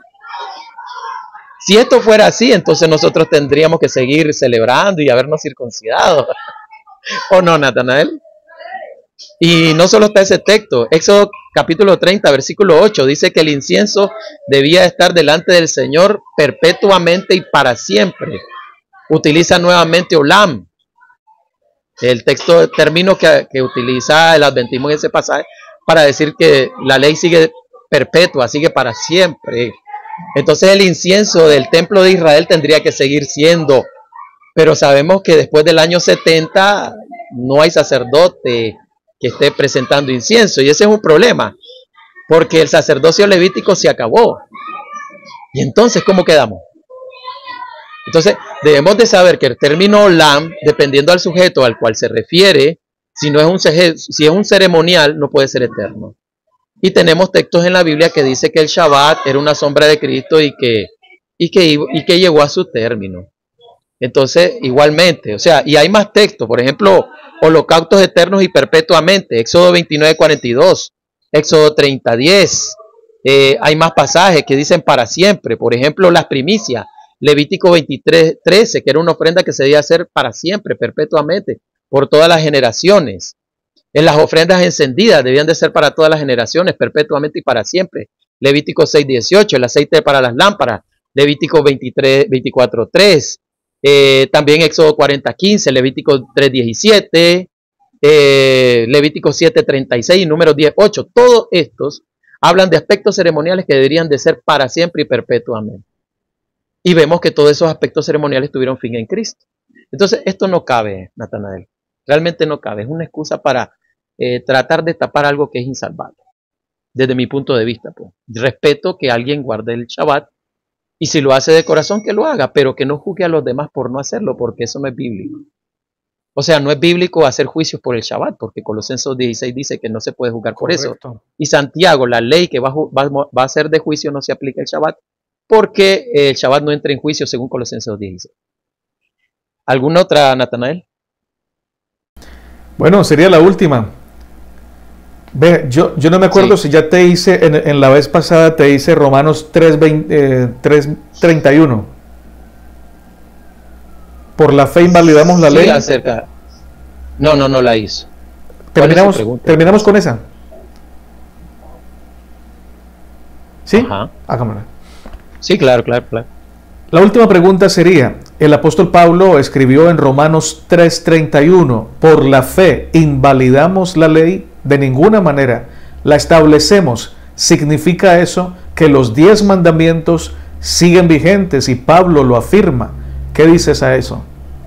Si esto fuera así, entonces nosotros tendríamos que seguir celebrando y habernos circuncidado. ¿O no, Natanael? Y no solo está ese texto, Éxodo capítulo 30, versículo 8, dice que el incienso debía estar delante del Señor perpetuamente y para siempre. Utiliza nuevamente olam, el texto, término que utiliza el adventismo en ese pasaje para decir que la ley sigue perpetua, sigue para siempre. Entonces el incienso del templo de Israel tendría que seguir siendo, pero sabemos que después del año 70 no hay sacerdote que esté presentando incienso, y ese es un problema, porque el sacerdocio levítico se acabó. Y entonces, ¿cómo quedamos? Entonces, debemos de saber que el término olam, dependiendo al sujeto al cual se refiere, si es un ceremonial, no puede ser eterno. Y tenemos textos en la Biblia que dice que el Shabbat era una sombra de Cristo y que llegó a su término. Entonces, igualmente, o sea, y hay más textos, por ejemplo, holocaustos eternos y perpetuamente, Éxodo 29, 42, Éxodo 30, 10. Hay más pasajes que dicen para siempre, por ejemplo, las primicias, Levítico 23, 13, que era una ofrenda que se debía hacer para siempre, perpetuamente, por todas las generaciones. En las ofrendas encendidas debían de ser para todas las generaciones, perpetuamente y para siempre. Levítico 6, 18, el aceite para las lámparas, Levítico 23, 24, 3. También Éxodo 40, 15, Levítico 3, 17, Levítico 7, 36 y Números 10, 8. Todos estos hablan de aspectos ceremoniales que deberían de ser para siempre y perpetuamente. Y vemos que todos esos aspectos ceremoniales tuvieron fin en Cristo. Entonces, esto no cabe, Natanael. Realmente no cabe. Es una excusa para tratar de tapar algo que es insalvable. Desde mi punto de vista, pues. Respeto que alguien guarde el Shabbat. Y si lo hace de corazón, que lo haga. Pero que no juzgue a los demás por no hacerlo, porque eso no es bíblico. O sea, no es bíblico hacer juicios por el Shabbat, porque Colosenses 16 dice que no se puede juzgar por eso. Y Santiago, la ley que va a ser de juicio, no se aplica el Shabbat, porque el Shabbat no entra en juicio según Colosenses 16. ¿Alguna otra, Natanael? Bueno, sería la última. Ve, yo no me acuerdo si ya te hice, en la vez pasada te hice Romanos 3:31. Por la fe invalidamos la ley. Acerca. No la hizo. Terminamos con esa. ¿Sí? Ajá. Hagámosla. Sí, claro, claro, claro. La última pregunta sería, el apóstol Pablo escribió en Romanos 3:31, por la fe invalidamos la ley, de ninguna manera la establecemos. ¿Significa eso que los 10 mandamientos siguen vigentes y Pablo lo afirma? ¿Qué dices a eso?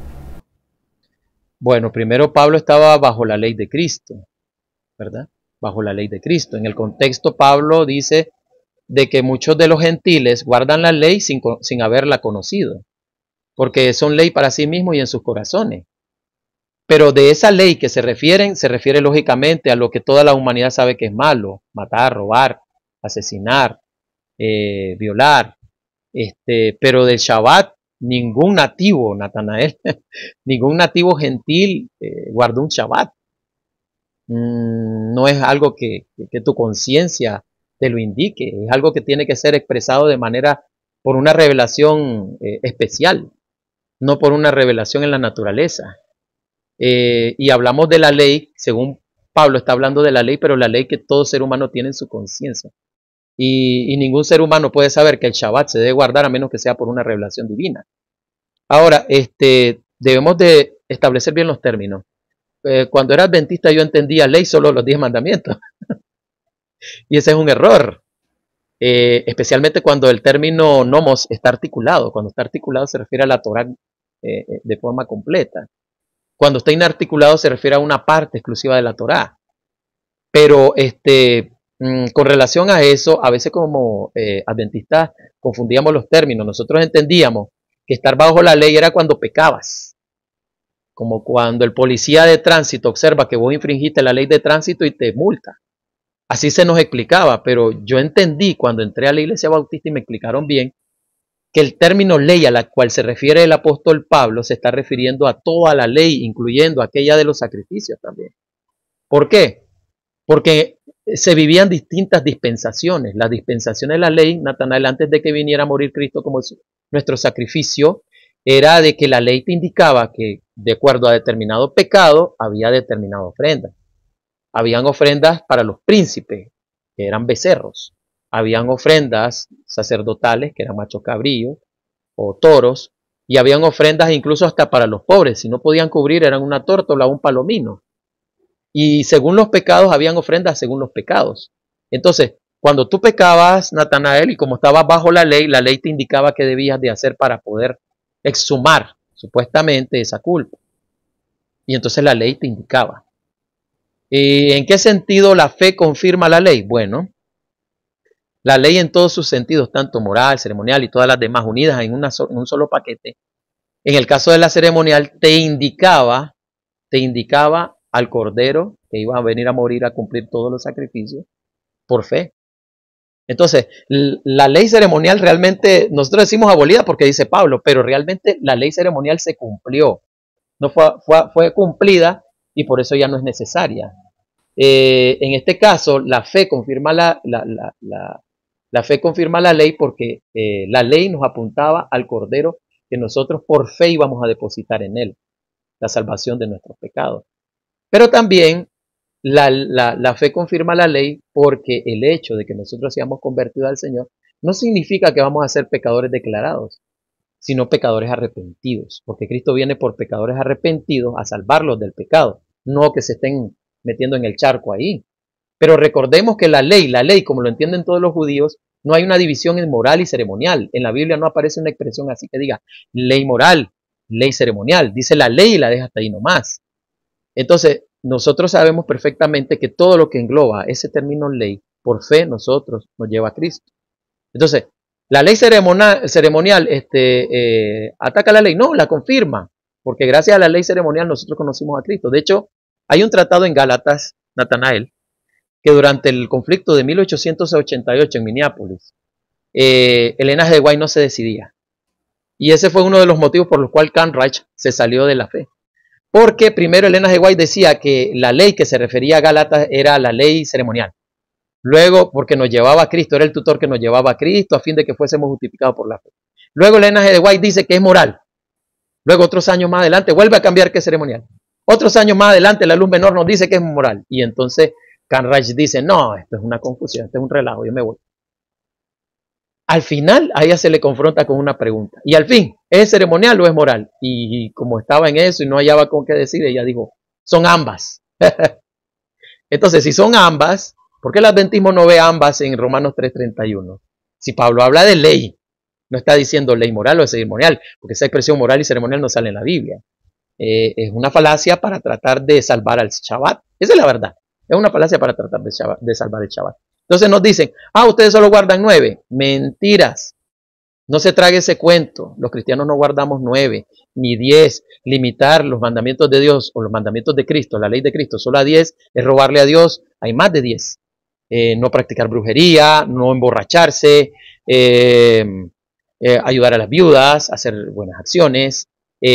Bueno, primero Pablo estaba bajo la ley de Cristo, ¿verdad? Bajo la ley de Cristo. En el contexto, Pablo dice de que muchos de los gentiles guardan la ley sin haberla conocido, porque son ley para sí mismos y en sus corazones. Pero de esa ley que se refiere lógicamente a lo que toda la humanidad sabe que es malo: matar, robar, asesinar, violar. Pero del Shabbat, ningún nativo, Natanael, ningún nativo gentil guardó un Shabbat. No es algo que tu conciencia te lo indique, es algo que tiene que ser expresado de manera por una revelación especial, no por una revelación en la naturaleza. Y hablamos de la ley, según Pablo está hablando de la ley, pero la ley que todo ser humano tiene en su conciencia. Y ningún ser humano puede saber que el Shabbat se debe guardar a menos que sea por una revelación divina. Ahora, debemos de establecer bien los términos. Cuando era adventista yo entendía ley solo los 10 mandamientos. Y ese es un error. Especialmente cuando el término nomos está articulado. Cuando está articulado se refiere a la Torah de forma completa. Cuando está inarticulado se refiere a una parte exclusiva de la Torah. Pero con relación a eso, a veces como adventistas confundíamos los términos. Nosotros entendíamos que estar bajo la ley era cuando pecabas. Como cuando el policía de tránsito observa que vos infringiste la ley de tránsito y te multa. Así se nos explicaba, pero yo entendí cuando entré a la iglesia bautista y me explicaron bien que el término ley a la cual se refiere el apóstol Pablo se está refiriendo a toda la ley, incluyendo aquella de los sacrificios también. ¿Por qué? Porque se vivían distintas dispensaciones. La dispensación de la ley, Natanael, antes de que viniera a morir Cristo como nuestro sacrificio, era de que la ley te indicaba que de acuerdo a determinado pecado había determinada ofrenda. Habían ofrendas para los príncipes, que eran becerros. Habían ofrendas sacerdotales, que eran machos cabríos o toros. Y habían ofrendas incluso hasta para los pobres. Si no podían cubrir, eran una tórtola o un palomino. Y según los pecados, habían ofrendas según los pecados. Entonces, cuando tú pecabas, Natanael, y como estabas bajo la ley te indicaba qué debías de hacer para poder exhumar supuestamente esa culpa. Y entonces la ley te indicaba. ¿En qué sentido la fe confirma la ley? Bueno, la ley en todos sus sentidos, tanto moral, ceremonial y todas las demás unidas en un solo paquete. En el caso de la ceremonial te indicaba al cordero que iba a venir a morir a cumplir todos los sacrificios por fe. Entonces, la ley ceremonial realmente, nosotros decimos abolida porque dice Pablo, pero realmente la ley ceremonial se cumplió. No fue cumplida y por eso ya no es necesaria. En este caso, la fe confirma la fe confirma la ley porque la ley nos apuntaba al cordero que nosotros por fe íbamos a depositar en él, la salvación de nuestros pecados. Pero también la fe confirma la ley porque el hecho de que nosotros seamos convertidos al Señor no significa que vamos a ser pecadores declarados, sino pecadores arrepentidos, porque Cristo viene por pecadores arrepentidos a salvarlos del pecado, no que se estén metiendo en el charco ahí. Pero recordemos que la ley, como lo entienden todos los judíos, no hay una división en moral y ceremonial. En la Biblia no aparece una expresión así que diga ley moral, ley ceremonial. Dice la ley y la deja hasta ahí nomás. Entonces, nosotros sabemos perfectamente que todo lo que engloba ese término ley, por fe nosotros nos lleva a Cristo. Entonces, la ley ceremonial ataca la ley, no, la confirma, porque gracias a la ley ceremonial nosotros conocimos a Cristo. De hecho, hay un tratado en Gálatas, Natanael, que durante el conflicto de 1888 en Minneapolis, Elena G. White no se decidía. Y ese fue uno de los motivos por los cuales Kanreich se salió de la fe. Porque primero Elena G. White decía que la ley que se refería a Gálatas era la ley ceremonial. Luego, porque nos llevaba a Cristo, era el tutor que nos llevaba a Cristo a fin de que fuésemos justificados por la fe. Luego Elena G. White dice que es moral. Luego otros años más adelante vuelve a cambiar que es ceremonial. Otros años más adelante la luz menor nos dice que es moral. Y entonces Kanreich dice, no, esto es una confusión, esto es un relajo, yo me voy. al final a ella se le confronta con una pregunta. Y al fin, ¿es ceremonial o es moral? Y como estaba en eso y no hallaba con qué decir, ella dijo, son ambas. Entonces, si son ambas, ¿por qué el adventismo no ve ambas en Romanos 3:31? Si Pablo habla de ley, no está diciendo ley moral o ceremonial, porque esa expresión moral y ceremonial no sale en la Biblia. Es una falacia para tratar de salvar al Shabbat. Esa es la verdad. Es una falacia para tratar de salvar el Shabbat. Entonces nos dicen, ustedes solo guardan 9. Mentiras. No se trague ese cuento. Los cristianos no guardamos 9 ni 10. Limitar los mandamientos de Dios o los mandamientos de Cristo, la ley de Cristo, solo a 10 es robarle a Dios. Hay más de 10. No practicar brujería, no emborracharse, ayudar a las viudas, hacer buenas acciones,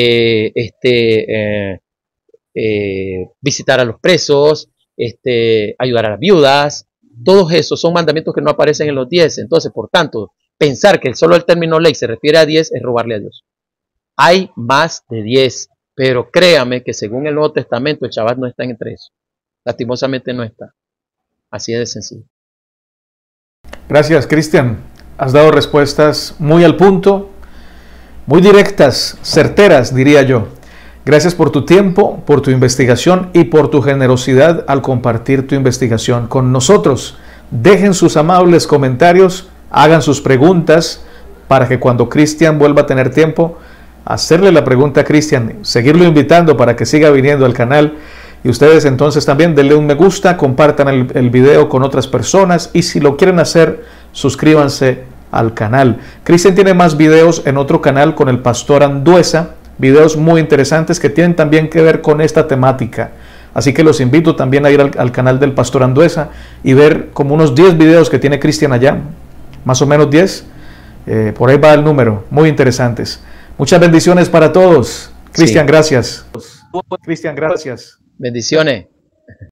visitar a los presos, ayudar a las viudas. Todos esos son mandamientos que no aparecen en los 10. Entonces, por tanto, pensar que solo el término ley se refiere a 10 es robarle a Dios. Hay más de 10, pero créame que según el Nuevo Testamento el Shabbat no está entre eso. Lastimosamente no está. Así de sencillo. Gracias, Cristian. Has dado respuestas muy al punto, muy directas, certeras, diría yo. Gracias por tu tiempo, por tu investigación y por tu generosidad al compartir tu investigación con nosotros. Dejen sus amables comentarios, hagan sus preguntas para que cuando Cristian vuelva a tener tiempo, hacerle la pregunta a Cristian, seguirlo invitando para que siga viniendo al canal. Y ustedes entonces también denle un me gusta, compartan el video con otras personas y si lo quieren hacer, suscríbanse al canal. Cristian tiene más videos en otro canal con el pastor Anduesa, videos muy interesantes que tienen también que ver con esta temática. Así que los invito también a ir al canal del pastor Anduesa y ver como unos 10 videos que tiene Cristian allá, más o menos 10, por ahí va el número, muy interesantes. Muchas bendiciones para todos. Cristian, sí. Gracias. Cristian, gracias. Bendiciones.